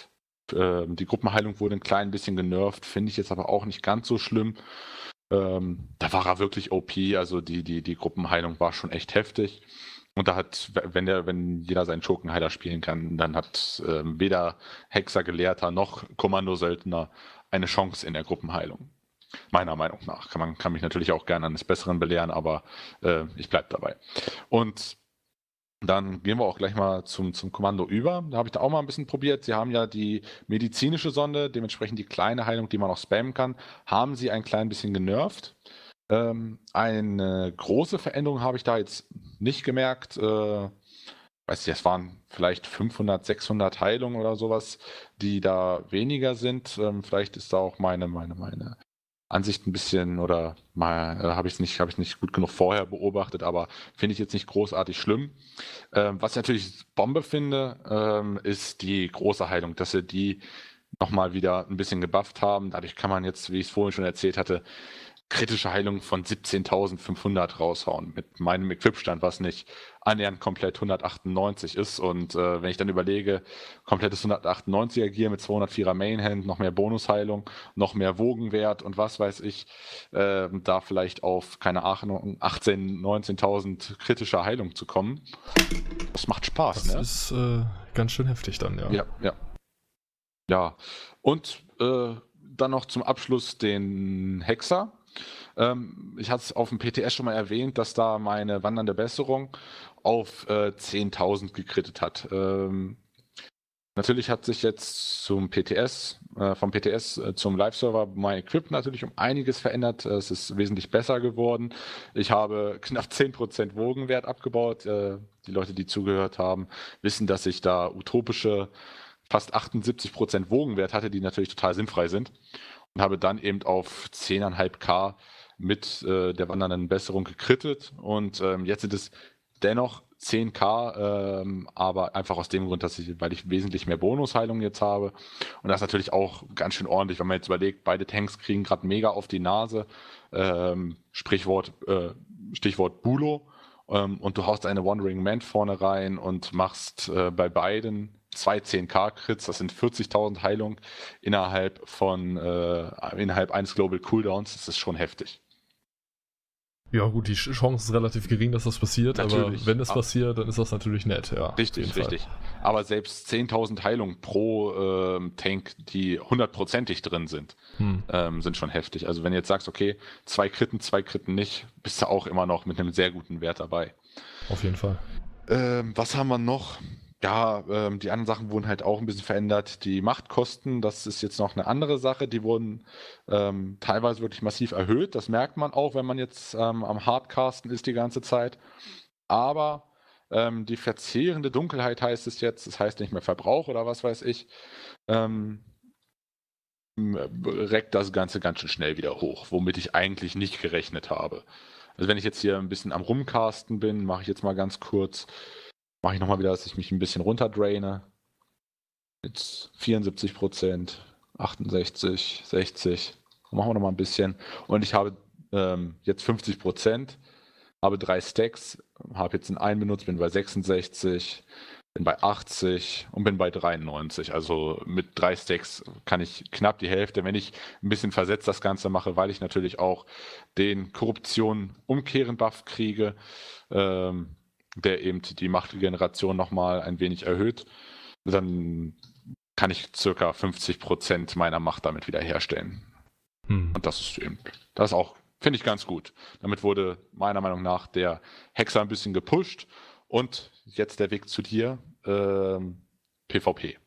Speaker 2: äh, die Gruppenheilung wurde ein klein bisschen genervt, finde ich jetzt aber auch nicht ganz so schlimm. Ähm, da war er wirklich O P, also die, die, die Gruppenheilung war schon echt heftig. Und da hat, wenn der, wenn jeder seinen Schurkenheiler spielen kann, dann hat äh, weder Hexer, Gelehrter noch Kommandosöldner eine Chance in der Gruppenheilung. Meiner Meinung nach. Kann man kann mich natürlich auch gerne eines Besseren belehren, aber äh, ich bleibe dabei. Und dann gehen wir auch gleich mal zum, zum Kommando über. Da habe ich da auch mal ein bisschen probiert. Sie haben ja die medizinische Sonde, dementsprechend die kleine Heilung, die man auch spammen kann, haben sie ein klein bisschen genervt. Ähm, eine große Veränderung habe ich da jetzt nicht gemerkt. Äh, weiß nicht, es waren vielleicht fünfhundert, sechshundert Heilungen oder sowas, die da weniger sind. Ähm, vielleicht ist da auch meine, meine, meine Ansicht ein bisschen oder mal äh, habe ich es nicht, habe ich nicht gut genug vorher beobachtet, aber finde ich jetzt nicht großartig schlimm. Ähm, was ich natürlich Bombe finde, ähm, ist die große Heilung, dass sie die nochmal wieder ein bisschen gebufft haben. Dadurch kann man jetzt, wie ich es vorhin schon erzählt hatte, kritische Heilung von siebzehntausendfünfhundert raushauen mit meinem Equipstand, was nicht annähernd komplett hundertachtundneunzig ist. Und äh, wenn ich dann überlege, komplettes hundertachtundneunziger Gear mit zweihundertvierer Mainhand, noch mehr Bonusheilung, noch mehr Wogenwert und was weiß ich, äh, da vielleicht auf, keine Ahnung, achtzehntausend, neunzehntausend kritische Heilung zu kommen, das macht Spaß.
Speaker 1: Das
Speaker 2: ne?
Speaker 1: ist äh, ganz schön heftig dann, ja.
Speaker 2: Ja, ja. Ja, und äh, dann noch zum Abschluss den Hexer. Ähm, ich hatte es auf dem P T S schon mal erwähnt, dass da meine wandernde Besserung auf äh, zehntausend gekrittet hat. Ähm, natürlich hat sich jetzt zum P T S, äh, vom P T S äh, zum Live-Server mein Equip natürlich um einiges verändert. Es ist wesentlich besser geworden. Ich habe knapp zehn Prozent Wogenwert abgebaut. Äh, die Leute, die zugehört haben, wissen, dass ich da utopische fast achtundsiebzig Prozent Wogenwert hatte, die natürlich total sinnfrei sind. Und habe dann eben auf zehn Komma fünf K mit äh, der wandernden Besserung gekrittet. Und ähm, jetzt sind es dennoch zehn K, ähm, aber einfach aus dem Grund, dass ich, weil ich wesentlich mehr Bonusheilung jetzt habe. Und das ist natürlich auch ganz schön ordentlich, wenn man jetzt überlegt, beide Tanks kriegen gerade mega auf die Nase. Ähm, Sprichwort, äh, Stichwort Bulo. Ähm, und du haust eine Wandering Man vorne rein und machst äh, bei beiden zwei zehn K-Crits, das sind vierzigtausend Heilung innerhalb von äh, innerhalb eines Global Cooldowns. Das ist schon heftig.
Speaker 1: Ja gut, die Chance ist relativ gering, dass das passiert,
Speaker 2: Natürlich.
Speaker 1: aber wenn es
Speaker 2: Ah.
Speaker 1: passiert, dann ist das natürlich nett, ja.
Speaker 2: Richtig,
Speaker 1: auf jeden
Speaker 2: richtig. Aber selbst zehntausend Heilung pro ähm, Tank, die hundertprozentig drin sind,
Speaker 1: Fall. Hm.
Speaker 2: ähm, sind schon heftig. Also wenn du jetzt sagst, okay, zwei Kritten, zwei Kritten nicht, bist du auch immer noch mit einem sehr guten Wert dabei.
Speaker 1: Auf jeden Fall.
Speaker 2: Ähm, was haben wir noch? Ja, ähm, die anderen Sachen wurden halt auch ein bisschen verändert. Die Machtkosten, das ist jetzt noch eine andere Sache, die wurden ähm, teilweise wirklich massiv erhöht. Das merkt man auch, wenn man jetzt ähm, am Hardcasten ist die ganze Zeit. Aber ähm, die verzehrende Dunkelheit heißt es jetzt, das heißt nicht mehr Verbrauch oder was weiß ich, ähm, reckt das Ganze ganz schön schnell wieder hoch, womit ich eigentlich nicht gerechnet habe. Also wenn ich jetzt hier ein bisschen am Rumcasten bin, mache ich jetzt mal ganz kurz, mache ich nochmal wieder, dass ich mich ein bisschen runterdraine. Jetzt vierundsiebzig Prozent, achtundsechzig, sechzig. Machen wir nochmal ein bisschen. Und ich habe ähm, jetzt fünfzig Prozent, habe drei Stacks, habe jetzt in einen benutzt, bin bei sechsundsechzig, bin bei achtzig und bin bei dreiundneunzig. Also mit drei Stacks kann ich knapp die Hälfte, wenn ich ein bisschen versetzt das Ganze mache, weil ich natürlich auch den Korruption-Umkehren-Buff kriege, ähm, der eben die Machtregeneration nochmal ein wenig erhöht. Dann kann ich circa fünfzig Prozent meiner Macht damit wiederherstellen.
Speaker 1: Hm.
Speaker 2: Und das ist eben, das ist auch, finde ich ganz gut. Damit wurde meiner Meinung nach der Hexer ein bisschen gepusht. Und jetzt der Weg zu dir, ähm, PvP.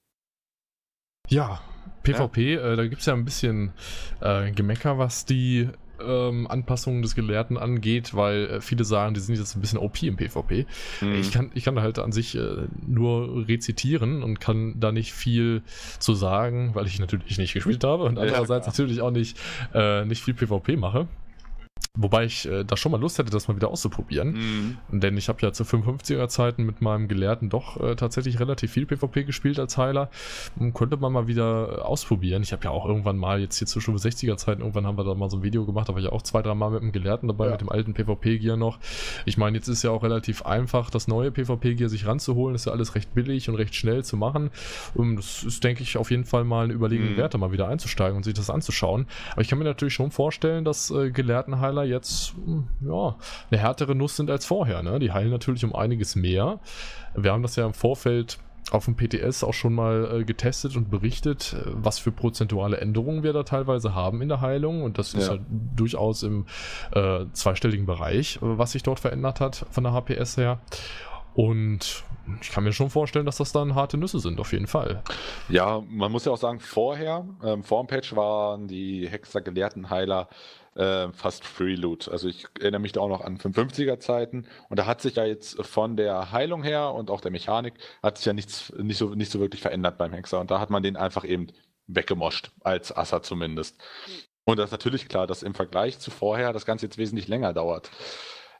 Speaker 1: Ja, PvP, ja. Äh, da gibt es ja ein bisschen äh, Gemecker, was die ähm, Anpassungen des Gelehrten angeht, weil äh, viele sagen, die sind jetzt ein bisschen O P im PvP. Mhm. Ich kann, ich kann halt an sich äh, nur rezitieren und kann da nicht viel zu sagen, weil ich natürlich nicht gespielt habe und andererseits ja, natürlich auch nicht, äh, nicht viel PvP mache. Wobei ich äh, da schon mal Lust hätte, das mal wieder auszuprobieren. Mhm. Denn ich habe ja zu fünfundfünfziger Zeiten mit meinem Gelehrten doch äh, tatsächlich relativ viel PvP gespielt als Heiler. Und könnte man mal wieder äh, ausprobieren. Ich habe ja auch irgendwann mal, jetzt hier zu fünfundsechziger Zeiten, irgendwann haben wir da mal so ein Video gemacht, da war ich auch zwei, drei Mal mit dem Gelehrten dabei, ja. mit dem alten PvP-Gear noch. Ich meine, jetzt ist ja auch relativ einfach, das neue PvP-Gear sich ranzuholen. Ist ja alles recht billig und recht schnell zu machen. Und das ist, denke ich, auf jeden Fall mal eine Überlegung mhm. wert, da mal wieder einzusteigen und sich das anzuschauen. Aber ich kann mir natürlich schon vorstellen, dass äh, Gelehrtenheiler jetzt ja, eine härtere Nuss sind als vorher. Ne? Die heilen natürlich um einiges mehr. Wir haben das ja im Vorfeld auf dem P T S auch schon mal äh, getestet und berichtet, äh, was für prozentuale Änderungen wir da teilweise haben in der Heilung. Und das ja. ist halt durchaus im äh, zweistelligen Bereich, was sich dort verändert hat von der H P S her. Und ich kann mir schon vorstellen, dass das dann harte Nüsse sind, auf jeden Fall.
Speaker 2: Ja, man muss ja auch sagen, vorher, ähm, vor dem Patch waren die Hexer-Gelehrten-Heiler äh, fast Free-Loot. Also ich erinnere mich da auch noch an fünfundfünfziger Zeiten und da hat sich ja jetzt von der Heilung her und auch der Mechanik hat sich ja nichts, nicht so, nicht so wirklich verändert beim Hexer und da hat man den einfach eben weggemoscht, als Asser zumindest. Und das ist natürlich klar, dass im Vergleich zu vorher das Ganze jetzt wesentlich länger dauert.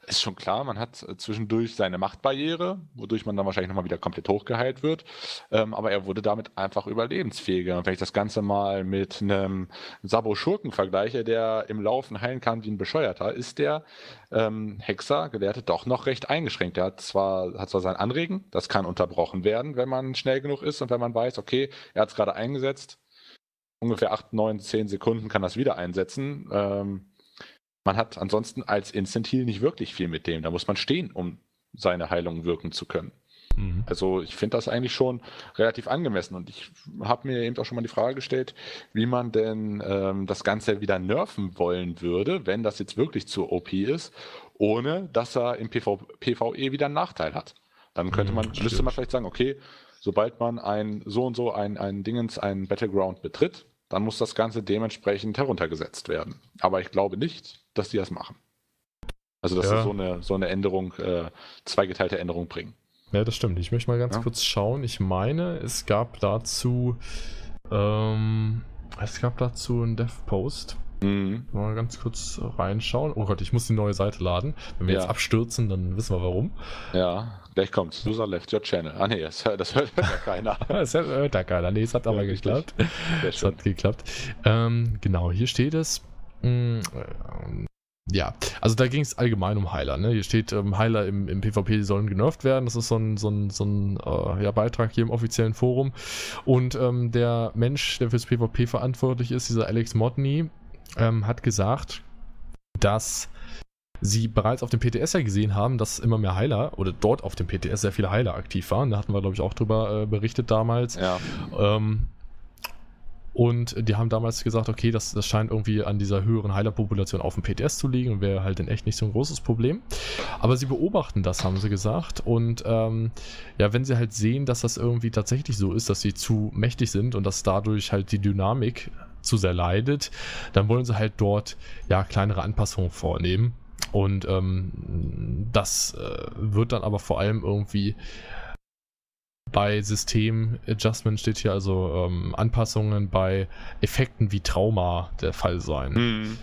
Speaker 2: ist schon klar, man hat zwischendurch seine Machtbarriere, wodurch man dann wahrscheinlich nochmal wieder komplett hochgeheilt wird. Ähm, aber er wurde damit einfach überlebensfähiger. Und wenn ich das Ganze mal mit einem Sabo-Schurken vergleiche, der im Laufen heilen kann wie ein Bescheuerter, ist der ähm, Hexer, Gelehrte, doch noch recht eingeschränkt. Er hat zwar, hat zwar sein Anregen, das kann unterbrochen werden, wenn man schnell genug ist und wenn man weiß, okay, er hat es gerade eingesetzt, ungefähr acht, neun, zehn Sekunden kann das wieder einsetzen. Ähm, Man hat ansonsten als Instant Heal nicht wirklich viel mit dem. Da muss man stehen, um seine Heilung wirken zu können. Mhm. Also ich finde das eigentlich schon relativ angemessen. Und ich habe mir eben auch schon mal die Frage gestellt, wie man denn ähm, das Ganze wieder nerven wollen würde, wenn das jetzt wirklich zu O P ist, ohne dass er im PvE wieder einen Nachteil hat. Dann könnte man, mhm, müsste man vielleicht sagen, okay, sobald man ein so und so ein, ein Dingens, ein Battleground betritt, dann muss das Ganze dementsprechend heruntergesetzt werden. Aber ich glaube nicht, dass die das machen. Also, dass
Speaker 1: ja.
Speaker 2: sie so eine, so eine Änderung, äh, zweigeteilte Änderung bringen.
Speaker 1: Ja, das stimmt. Ich möchte mal ganz ja. kurz schauen. Ich meine, es gab dazu ähm, es gab dazu einen Dev-Post. Mhm. Mal ganz kurz reinschauen. Oh Gott, ich muss die neue Seite laden. Wenn wir ja. jetzt abstürzen, dann wissen wir warum.
Speaker 2: Ja, gleich kommt's. User left your channel. Ah nee, das, das hört ja keiner.
Speaker 1: Das hört ja keiner. Nee, es hat aber ja, geklappt. Es hat geklappt. Ähm, genau, hier steht es. Mh, ja, also da ging es allgemein um Heiler. Ne? Hier steht, ähm, Heiler im, im PvP, die sollen genervt werden. Das ist so ein, so ein, so ein äh, ja, Beitrag hier im offiziellen Forum. Und ähm, der Mensch, der fürs PvP verantwortlich ist, dieser Alex Modney, ähm, hat gesagt, dass sie bereits auf dem P T S ja gesehen haben, dass immer mehr Heiler, oder dort auf dem P T S sehr viele Heiler aktiv waren. Da hatten wir, glaube ich, auch drüber äh, berichtet damals.
Speaker 2: Ja.
Speaker 1: Ähm, Und die haben damals gesagt, okay, das, das scheint irgendwie an dieser höheren Heilerpopulation auf dem P T S zu liegen und wäre halt in echt nicht so ein großes Problem. Aber sie beobachten das, haben sie gesagt. Und ähm, ja, wenn sie halt sehen, dass das irgendwie tatsächlich so ist, dass sie zu mächtig sind und dass dadurch halt die Dynamik zu sehr leidet, dann wollen sie halt dort ja kleinere Anpassungen vornehmen. Und ähm, das äh, wird dann aber vor allem irgendwie bei System-Adjustment steht hier also ähm, Anpassungen bei Effekten wie Trauma der Fall sein.
Speaker 2: Mhm.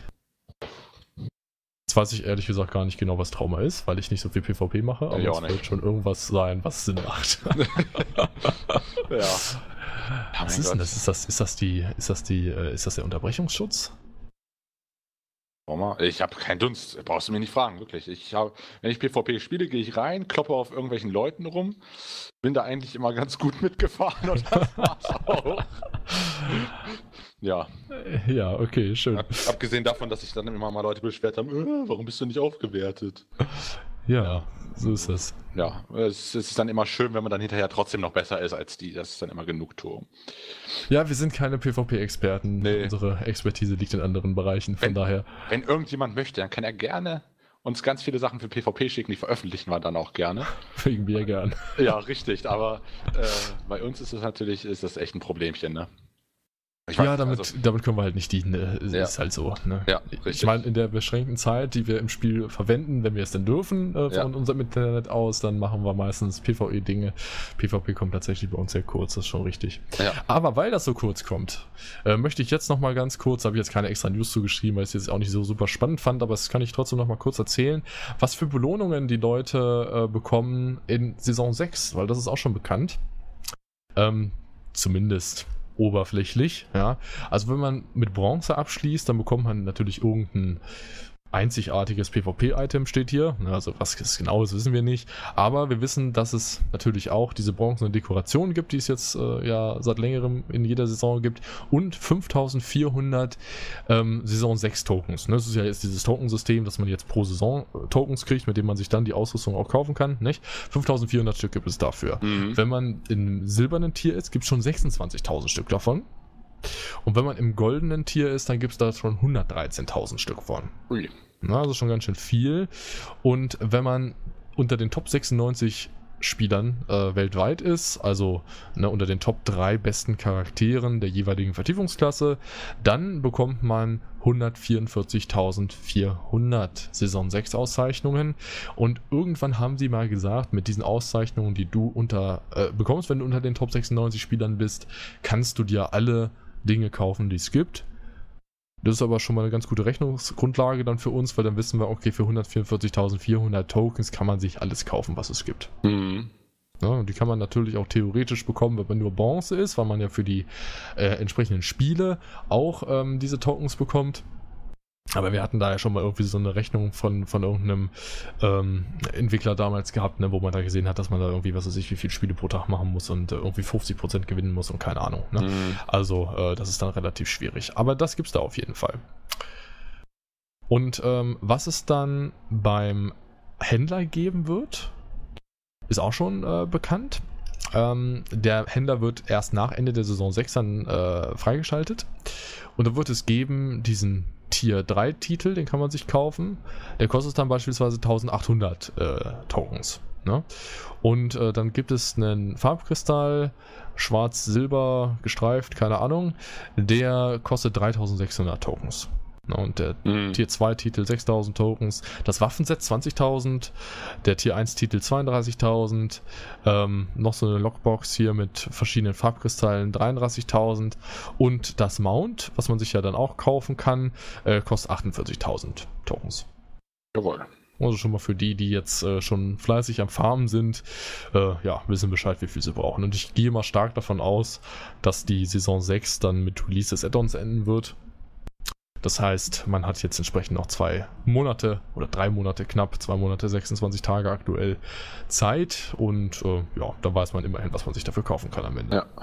Speaker 1: Jetzt weiß ich ehrlich gesagt gar nicht genau, was Trauma ist, weil ich nicht so viel PvP mache, aber es wird schon irgendwas sein, was Sinn macht.
Speaker 2: Ja.
Speaker 1: Was ist denn das? Ist das, ist das die, ist das die, äh, ist das der Unterbrechungsschutz?
Speaker 2: Ich habe keinen Dunst, brauchst du mir nicht fragen, wirklich. Ich hab, wenn ich PvP spiele, gehe ich rein, kloppe auf irgendwelchen Leuten rum, bin da eigentlich immer ganz gut mitgefahren und das war's auch. Ja.
Speaker 1: Ja, okay, schön.
Speaker 2: Ab, abgesehen davon, dass sich dann immer mal Leute beschwert haben, äh, warum bist du nicht aufgewertet?
Speaker 1: Ja, ja, so ist es.
Speaker 2: Ja, es, es ist dann immer schön, wenn man dann hinterher trotzdem noch besser ist als die. Das ist dann immer Genugtuung.
Speaker 1: Ja, wir sind keine PvP-Experten. Nee. Unsere Expertise liegt in anderen Bereichen, von
Speaker 2: wenn,
Speaker 1: daher.
Speaker 2: Wenn irgendjemand möchte, dann kann er gerne uns ganz viele Sachen für PvP schicken, die veröffentlichen wir dann auch gerne.
Speaker 1: Wegen mir gern.
Speaker 2: Ja, richtig, aber äh, bei uns ist es natürlich, ist das echt ein Problemchen, ne?
Speaker 1: Ich ja, weiß, damit, also, damit können wir halt nicht dienen, ne?
Speaker 2: Ja.
Speaker 1: Ist halt so. Ne?
Speaker 2: Ja, richtig.
Speaker 1: Ich meine, in der beschränkten Zeit, die wir im Spiel verwenden, wenn wir es denn dürfen, äh, von ja. unserem Internet aus, dann machen wir meistens PvE-Dinge. PvP kommt tatsächlich bei uns sehr kurz, das ist schon richtig.
Speaker 2: Ja.
Speaker 1: Aber weil das so kurz kommt, äh, möchte ich jetzt nochmal ganz kurz, habe ich jetzt keine extra News zugeschrieben, weil ich es jetzt auch nicht so super spannend fand, aber das kann ich trotzdem nochmal kurz erzählen, was für Belohnungen die Leute äh, bekommen in Saison sechs, weil das ist auch schon bekannt. Ähm, zumindest oberflächlich, ja. Also wenn man mit Bronze abschließt, dann bekommt man natürlich irgendein einzigartiges PvP-Item, steht hier. Also was es genau ist, wissen wir nicht. Aber wir wissen, dass es natürlich auch diese bronzene Dekoration gibt, die es jetzt äh, ja seit längerem in jeder Saison gibt. Und fünftausendvierhundert ähm, Saison sechs Tokens. Das ist ja jetzt dieses Tokensystem, dass man jetzt pro Saison äh, Tokens kriegt, mit dem man sich dann die Ausrüstung auch kaufen kann. Nicht? fünftausendvierhundert Stück gibt es dafür.
Speaker 2: Mhm.
Speaker 1: Wenn man im silbernen Tier ist, gibt es schon sechsundzwanzigtausend Stück davon. Und wenn man im goldenen Tier ist, dann gibt es da schon hundertdreizehntausend Stück von.
Speaker 2: Ui.
Speaker 1: Na, also schon ganz schön viel. Und wenn man unter den Top sechsundneunzig Spielern äh, weltweit ist, also ne, unter den Top drei besten Charakteren der jeweiligen Vertiefungsklasse, dann bekommt man hundertvierundvierzigtausendvierhundert Saison sechs Auszeichnungen. Und irgendwann haben sie mal gesagt, mit diesen Auszeichnungen, die du unter äh, bekommst, wenn du unter den Top sechsundneunzig Spielern bist, kannst du dir alle Dinge kaufen, die es gibt. Das ist aber schon mal eine ganz gute Rechnungsgrundlage dann für uns, weil dann wissen wir, okay, für hundertvierundvierzigtausendvierhundert Tokens kann man sich alles kaufen, was es gibt.
Speaker 2: Mhm.
Speaker 1: Ja, und die kann man natürlich auch theoretisch bekommen, wenn man nur Bronze ist, weil man ja für die äh, entsprechenden Spiele auch ähm, diese Tokens bekommt. Aber wir hatten da ja schon mal irgendwie so eine Rechnung von, von irgendeinem ähm, Entwickler damals gehabt, ne, wo man da gesehen hat, dass man da irgendwie, was weiß ich, wie viele Spiele pro Tag machen muss und äh, irgendwie fünfzig Prozent gewinnen muss und keine Ahnung. Ne? Mhm. Also äh, das ist dann relativ schwierig. Aber das gibt's da auf jeden Fall. Und ähm, was es dann beim Händler geben wird, ist auch schon äh, bekannt. Ähm, der Händler wird erst nach Ende der Saison sechs dann äh, freigeschaltet. Und da wird es geben diesen Tier drei Titel, den kann man sich kaufen. Der kostet dann beispielsweise eintausendachthundert äh, Tokens. Ne? Und äh, dann gibt es einen Farbkristall, schwarz-silber gestreift, keine Ahnung. Der kostet dreitausendsechshundert Tokens. Und der mhm. Tier zwei Titel sechstausend Tokens, das Waffenset zwanzigtausend, der Tier eins Titel zweiunddreißigtausend, ähm, noch so eine Lockbox hier mit verschiedenen Farbkristallen dreiunddreißigtausend und das Mount, was man sich ja dann auch kaufen kann, äh, kostet achtundvierzigtausend Tokens.
Speaker 2: Jawohl.
Speaker 1: Also schon mal für die, die jetzt äh, schon fleißig am Farmen sind, äh, ja, wissen Bescheid, wie viel sie brauchen. Und ich gehe mal stark davon aus, dass die Saison sechs dann mit Release des Add-ons enden wird. Das heißt, man hat jetzt entsprechend noch zwei Monate oder drei Monate knapp, zwei Monate, sechsundzwanzig Tage aktuell Zeit und äh, ja, da weiß man immerhin, was man sich dafür kaufen kann am Ende. Ja.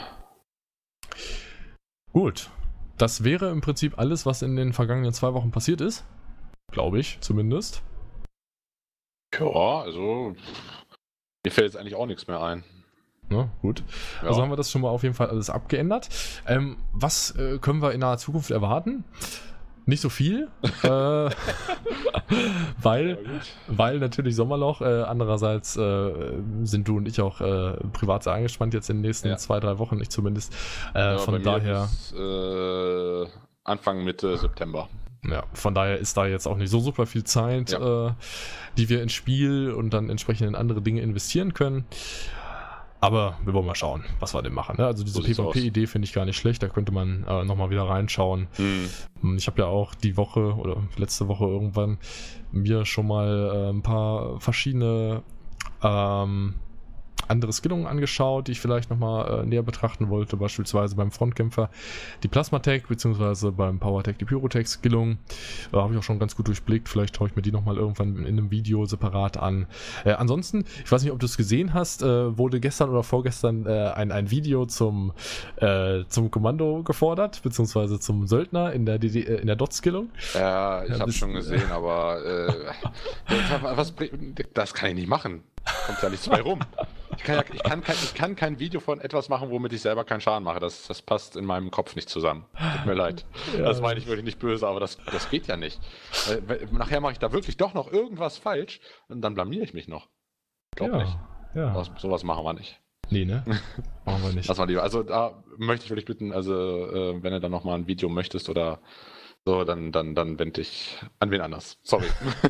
Speaker 1: Gut, das wäre im Prinzip alles, was in den vergangenen zwei Wochen passiert ist. Glaube ich, zumindest.
Speaker 2: Ja, also mir fällt jetzt eigentlich auch nichts mehr ein.
Speaker 1: Na, gut. Ja. Also haben wir das schon mal auf jeden Fall alles abgeändert. Ähm, was äh, können wir in naher Zukunft erwarten? Nicht so viel, äh, weil, ja, weil natürlich Sommerloch, äh, andererseits äh, sind du und ich auch äh, privat sehr angespannt jetzt in den nächsten ja. zwei, drei Wochen, ich zumindest. Äh, ja, von daher.
Speaker 2: Bis, äh, Anfang Mitte September.
Speaker 1: Ja, von daher ist da jetzt auch nicht so super viel Zeit, ja. äh, die wir ins Spiel und dann entsprechend in andere Dinge investieren können. Aber wir wollen mal schauen, was wir denn machen. Ne? Also diese so PvP-Idee finde ich gar nicht schlecht, da könnte man äh, nochmal wieder reinschauen. Mhm. Ich habe ja auch die Woche oder letzte Woche irgendwann mir schon mal äh, ein paar verschiedene ähm, andere Skillungen angeschaut, die ich vielleicht nochmal äh, näher betrachten wollte, beispielsweise beim Frontkämpfer die Plasmatech, beziehungsweise beim Powertech die Pyrotech-Skillung. Äh, habe ich auch schon ganz gut durchblickt, vielleicht schaue ich mir die nochmal irgendwann in einem Video separat an. Äh, ansonsten, ich weiß nicht, ob du es gesehen hast, äh, wurde gestern oder vorgestern äh, ein, ein Video zum, äh, zum Kommando gefordert, beziehungsweise zum Söldner in der, D D, äh, in der Dot-Skillung.
Speaker 2: Ja, ich ja, habe schon gesehen, aber äh, was, das kann ich nicht machen. Kommt ja nichts bei rum. Ich kann, ja, ich, kann kein, ich kann kein Video von etwas machen, womit ich selber keinen Schaden mache. Das, das passt in meinem Kopf nicht zusammen. Tut mir leid. Ja. Das meine ich wirklich nicht böse, aber das, das geht ja nicht. Weil, nachher mache ich da wirklich doch noch irgendwas falsch und dann blamiere ich mich noch. Glaub
Speaker 1: ja,
Speaker 2: nicht.
Speaker 1: Ja.
Speaker 2: Was, sowas machen wir nicht.
Speaker 1: Nee, ne? Machen wir nicht.
Speaker 2: Lass mal lieber. Also da möchte ich wirklich bitten, also äh, wenn du dann nochmal ein Video möchtest oder so, dann, dann, dann wende ich an wen anders. Sorry.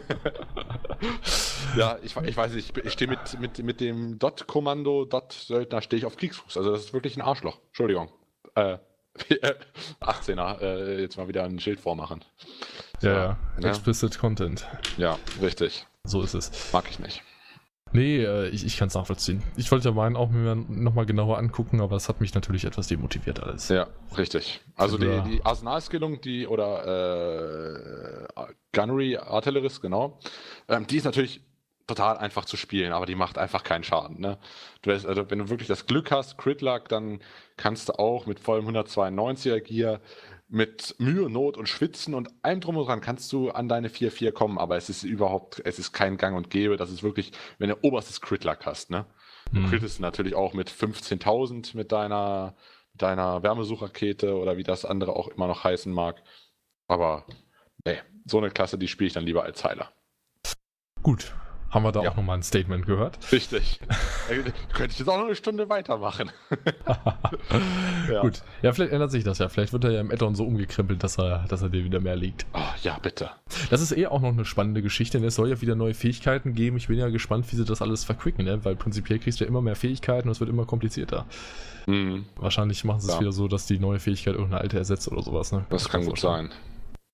Speaker 2: Ja, ich, ich weiß nicht, ich stehe mit, mit, mit dem Dot-Kommando, Dot-Söldner stehe ich auf Kriegsfuß. Also das ist wirklich ein Arschloch. Entschuldigung. Äh, achtzehner, äh, jetzt mal wieder ein Schild vormachen.
Speaker 1: So, ja, ja, ja. Explicit Content.
Speaker 2: Ja, richtig.
Speaker 1: So ist es.
Speaker 2: Mag ich nicht.
Speaker 1: Nee, äh, ich, ich kann es nachvollziehen. Ich wollte ja meinen auch mir nochmal genauer angucken, aber es hat mich natürlich etwas demotiviert alles.
Speaker 2: Ja, richtig. Also die, die Arsenalskillung, die oder äh, Gunnery Artillerist, genau, ähm, die ist natürlich total einfach zu spielen, aber die macht einfach keinen Schaden. Ne? Du weißt, also wenn du wirklich das Glück hast, Crit Luck, dann kannst du auch mit vollem hundertzweiundneunziger Gear mit Mühe, Not und Schwitzen und allem drum und dran kannst du an deine vier vier kommen, aber es ist überhaupt, es ist kein Gang und Gäbe, das ist wirklich, wenn du oberstes Crit-Luck hast, ne? Du mhm. crittest natürlich auch mit fünfzehntausend mit deiner, deiner Wärmesuchrakete oder wie das andere auch immer noch heißen mag, aber nee, so eine Klasse, die spiele ich dann lieber als Heiler.
Speaker 1: Gut. Haben wir da
Speaker 2: ja.
Speaker 1: auch nochmal ein Statement gehört?
Speaker 2: Richtig. Könnte ich jetzt auch noch eine Stunde weitermachen.
Speaker 1: Ja. Gut. Ja, vielleicht ändert sich das ja. Vielleicht wird er ja im Add-on so umgekrempelt, dass er, dass er dir wieder mehr liegt.
Speaker 2: Oh, ja, bitte.
Speaker 1: Das ist eh auch noch eine spannende Geschichte, denn es soll ja wieder neue Fähigkeiten geben. Ich bin ja gespannt, wie sie das alles verquicken, ne? Weil prinzipiell kriegst du ja immer mehr Fähigkeiten und es wird immer komplizierter. Mhm. Wahrscheinlich machen sie es ja. wieder so, dass die neue Fähigkeit irgendeine alte ersetzt oder sowas. Ne?
Speaker 2: Das kann gut sein.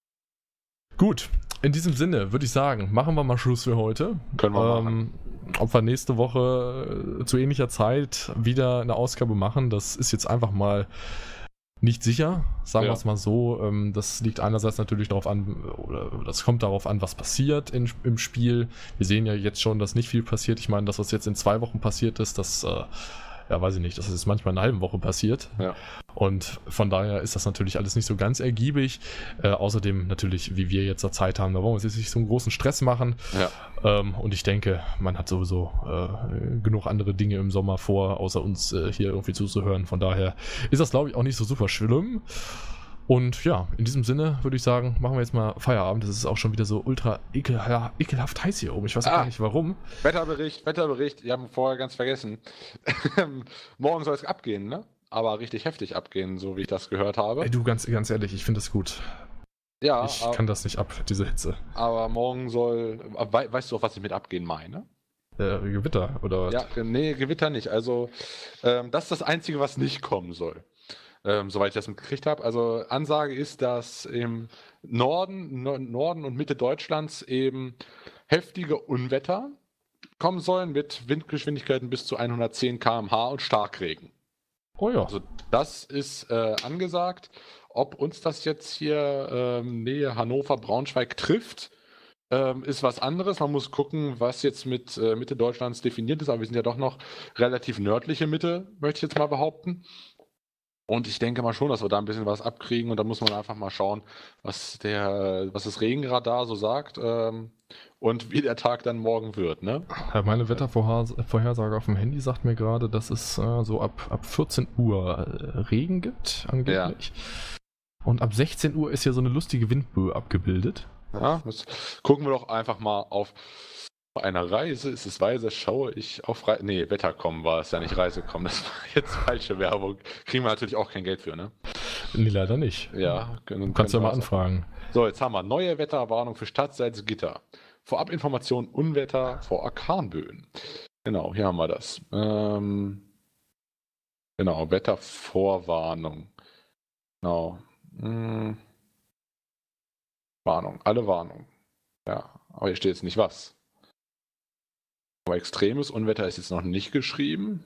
Speaker 1: Gut, in diesem Sinne würde ich sagen, machen wir mal Schluss für heute.
Speaker 2: Können wir
Speaker 1: ähm,
Speaker 2: machen.
Speaker 1: Ob wir nächste Woche zu ähnlicher Zeit wieder eine Ausgabe machen, das ist jetzt einfach mal nicht sicher, sagen
Speaker 2: Ja.
Speaker 1: wir es mal so. Ähm, das liegt einerseits natürlich darauf an, oder das kommt darauf an, was passiert in, im Spiel. Wir sehen ja jetzt schon, dass nicht viel passiert. Ich meine, das, was jetzt in zwei Wochen passiert ist, das, äh, ja, weiß ich nicht, das ist manchmal in einer halben Woche passiert.
Speaker 2: Ja.
Speaker 1: Und von daher ist das natürlich alles nicht so ganz ergiebig. Äh, außerdem natürlich, wie wir jetzt da Zeit haben, da wollen wir uns jetzt nicht so einen großen Stress machen.
Speaker 2: Ja.
Speaker 1: Ähm, und ich denke, man hat sowieso äh, genug andere Dinge im Sommer vor, außer uns äh, hier irgendwie zuzuhören. Von daher ist das, glaube ich, auch nicht so super schlimm. Und ja, in diesem Sinne würde ich sagen, machen wir jetzt mal Feierabend. Das ist auch schon wieder so ultra ekel, ja, ekelhaft heiß hier oben. Ich weiß
Speaker 2: Ah.
Speaker 1: gar nicht warum.
Speaker 2: Wetterbericht, Wetterbericht, wir haben vorher ganz vergessen. Morgen soll es abgehen, ne? Aber richtig heftig abgehen, so wie ich das gehört habe.
Speaker 1: Ey, du, ganz, ganz ehrlich, ich finde das gut.
Speaker 2: Ja,
Speaker 1: Ich
Speaker 2: aber,
Speaker 1: kann das nicht ab, diese Hitze.
Speaker 2: aber morgen soll. We weißt du auch, was ich mit abgehen meine?
Speaker 1: Äh, Gewitter oder was?
Speaker 2: Ja, nee, Gewitter nicht. Also, ähm, das ist das Einzige, was nicht kommen soll. Ähm, soweit ich das mitgekriegt habe. Also, Ansage ist, dass im Norden, no Norden und Mitte Deutschlands eben heftige Unwetter kommen sollen mit Windgeschwindigkeiten bis zu hundertzehn Kilometer pro Stunde und Starkregen.
Speaker 1: Oh ja.
Speaker 2: Also, das ist äh, angesagt. Ob uns das jetzt hier ähm, Nähe Hannover, Braunschweig trifft, ähm, ist was anderes. Man muss gucken, was jetzt mit äh, Mitte Deutschlands definiert ist. Aber wir sind ja doch noch relativ nördliche Mitte, möchte ich jetzt mal behaupten. Und ich denke mal schon, dass wir da ein bisschen was abkriegen. Und da muss man einfach mal schauen, was, der, was das Regenradar so sagt ähm, und wie der Tag dann morgen wird. Ne?
Speaker 1: Ja, meine Wettervorhersage auf dem Handy sagt mir gerade, dass es äh, so ab, ab vierzehn Uhr äh, Regen gibt, angeblich. Und ab sechzehn Uhr ist hier so eine lustige Windböe abgebildet.
Speaker 2: Ja, das gucken wir doch einfach mal auf einer Reise. Ist es weise, schaue ich auf Reise. Nee, Wettercom war es ja nicht Reisecom. Das war jetzt falsche Werbung. Kriegen wir natürlich auch kein Geld für, ne?
Speaker 1: Nee, leider nicht.
Speaker 2: Ja.
Speaker 1: Du kannst ja mal anfragen.
Speaker 2: So, jetzt haben wir neue Wetterwarnung für Stadt Salzgitter. Vorabinformation Unwetter vor Orkanböen. Genau, hier haben wir das. Ähm, genau, Wettervorwarnung. Genau. Hm. Warnung, alle Warnungen. Ja, aber hier steht jetzt nicht was. Aber extremes Unwetter ist jetzt noch nicht geschrieben.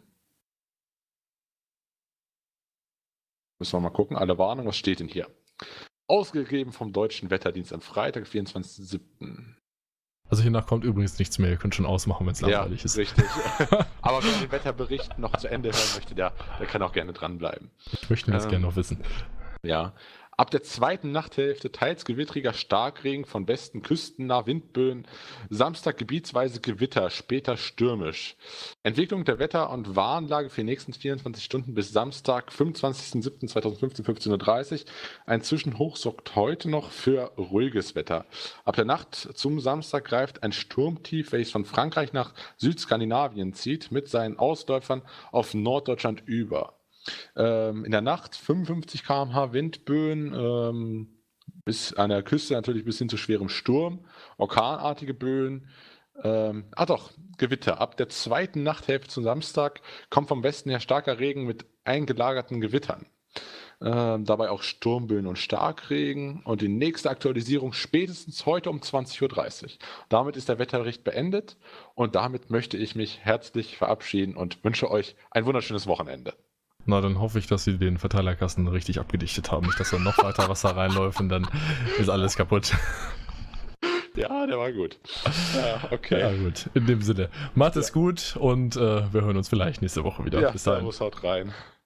Speaker 2: Müssen wir mal gucken. Alle Warnungen, was steht denn hier? Ausgegeben vom Deutschen Wetterdienst am Freitag, vierundzwanzigsten siebten
Speaker 1: Also hiernach kommt übrigens nichts mehr. Ihr könnt schon ausmachen, wenn es langweilig
Speaker 2: ja,
Speaker 1: ist.
Speaker 2: Richtig. Aber wer den Wetterbericht noch zu Ende hören möchte, der, der kann auch gerne dranbleiben.
Speaker 1: Ich möchte das ähm, gerne noch wissen.
Speaker 2: Ja. Ab der zweiten Nachthälfte teils gewittriger Starkregen von Westen Küsten nach Windböen. Samstag gebietsweise Gewitter, später stürmisch. Entwicklung der Wetter- und Warnlage für die nächsten vierundzwanzig Stunden bis Samstag, fünfundzwanzigsten siebten zweitausendfünfzehn, fünfzehn Uhr dreißig. Ein Zwischenhoch sorgt heute noch für ruhiges Wetter. Ab der Nacht zum Samstag greift ein Sturmtief, welches von Frankreich nach Südskandinavien zieht, mit seinen Ausläufern auf Norddeutschland über. Ähm, in der Nacht fünfundfünfzig Kilometer pro Stunde Windböen, ähm, bis an der Küste natürlich bis hin zu schwerem Sturm, orkanartige Böen. Ähm, ah doch, Gewitter. Ab der zweiten Nachthälfte zum Samstag kommt vom Westen her starker Regen mit eingelagerten Gewittern. Ähm, dabei auch Sturmböen und Starkregen. Und die nächste Aktualisierung spätestens heute um zwanzig Uhr dreißig. Damit ist der Wetterbericht beendet und damit möchte ich mich herzlich verabschieden und wünsche euch ein wunderschönes Wochenende.
Speaker 1: Na, dann hoffe ich, dass sie den Verteilerkasten richtig abgedichtet haben. Nicht, dass da noch weiter Wasser reinläuft und dann ist alles kaputt.
Speaker 2: Ja, der war gut. Ja, okay.
Speaker 1: Ja, gut. In dem Sinne. Macht es gut und äh, wir hören uns vielleicht nächste Woche wieder.
Speaker 2: Ja,
Speaker 1: bis dahin.
Speaker 2: Servus, haut rein.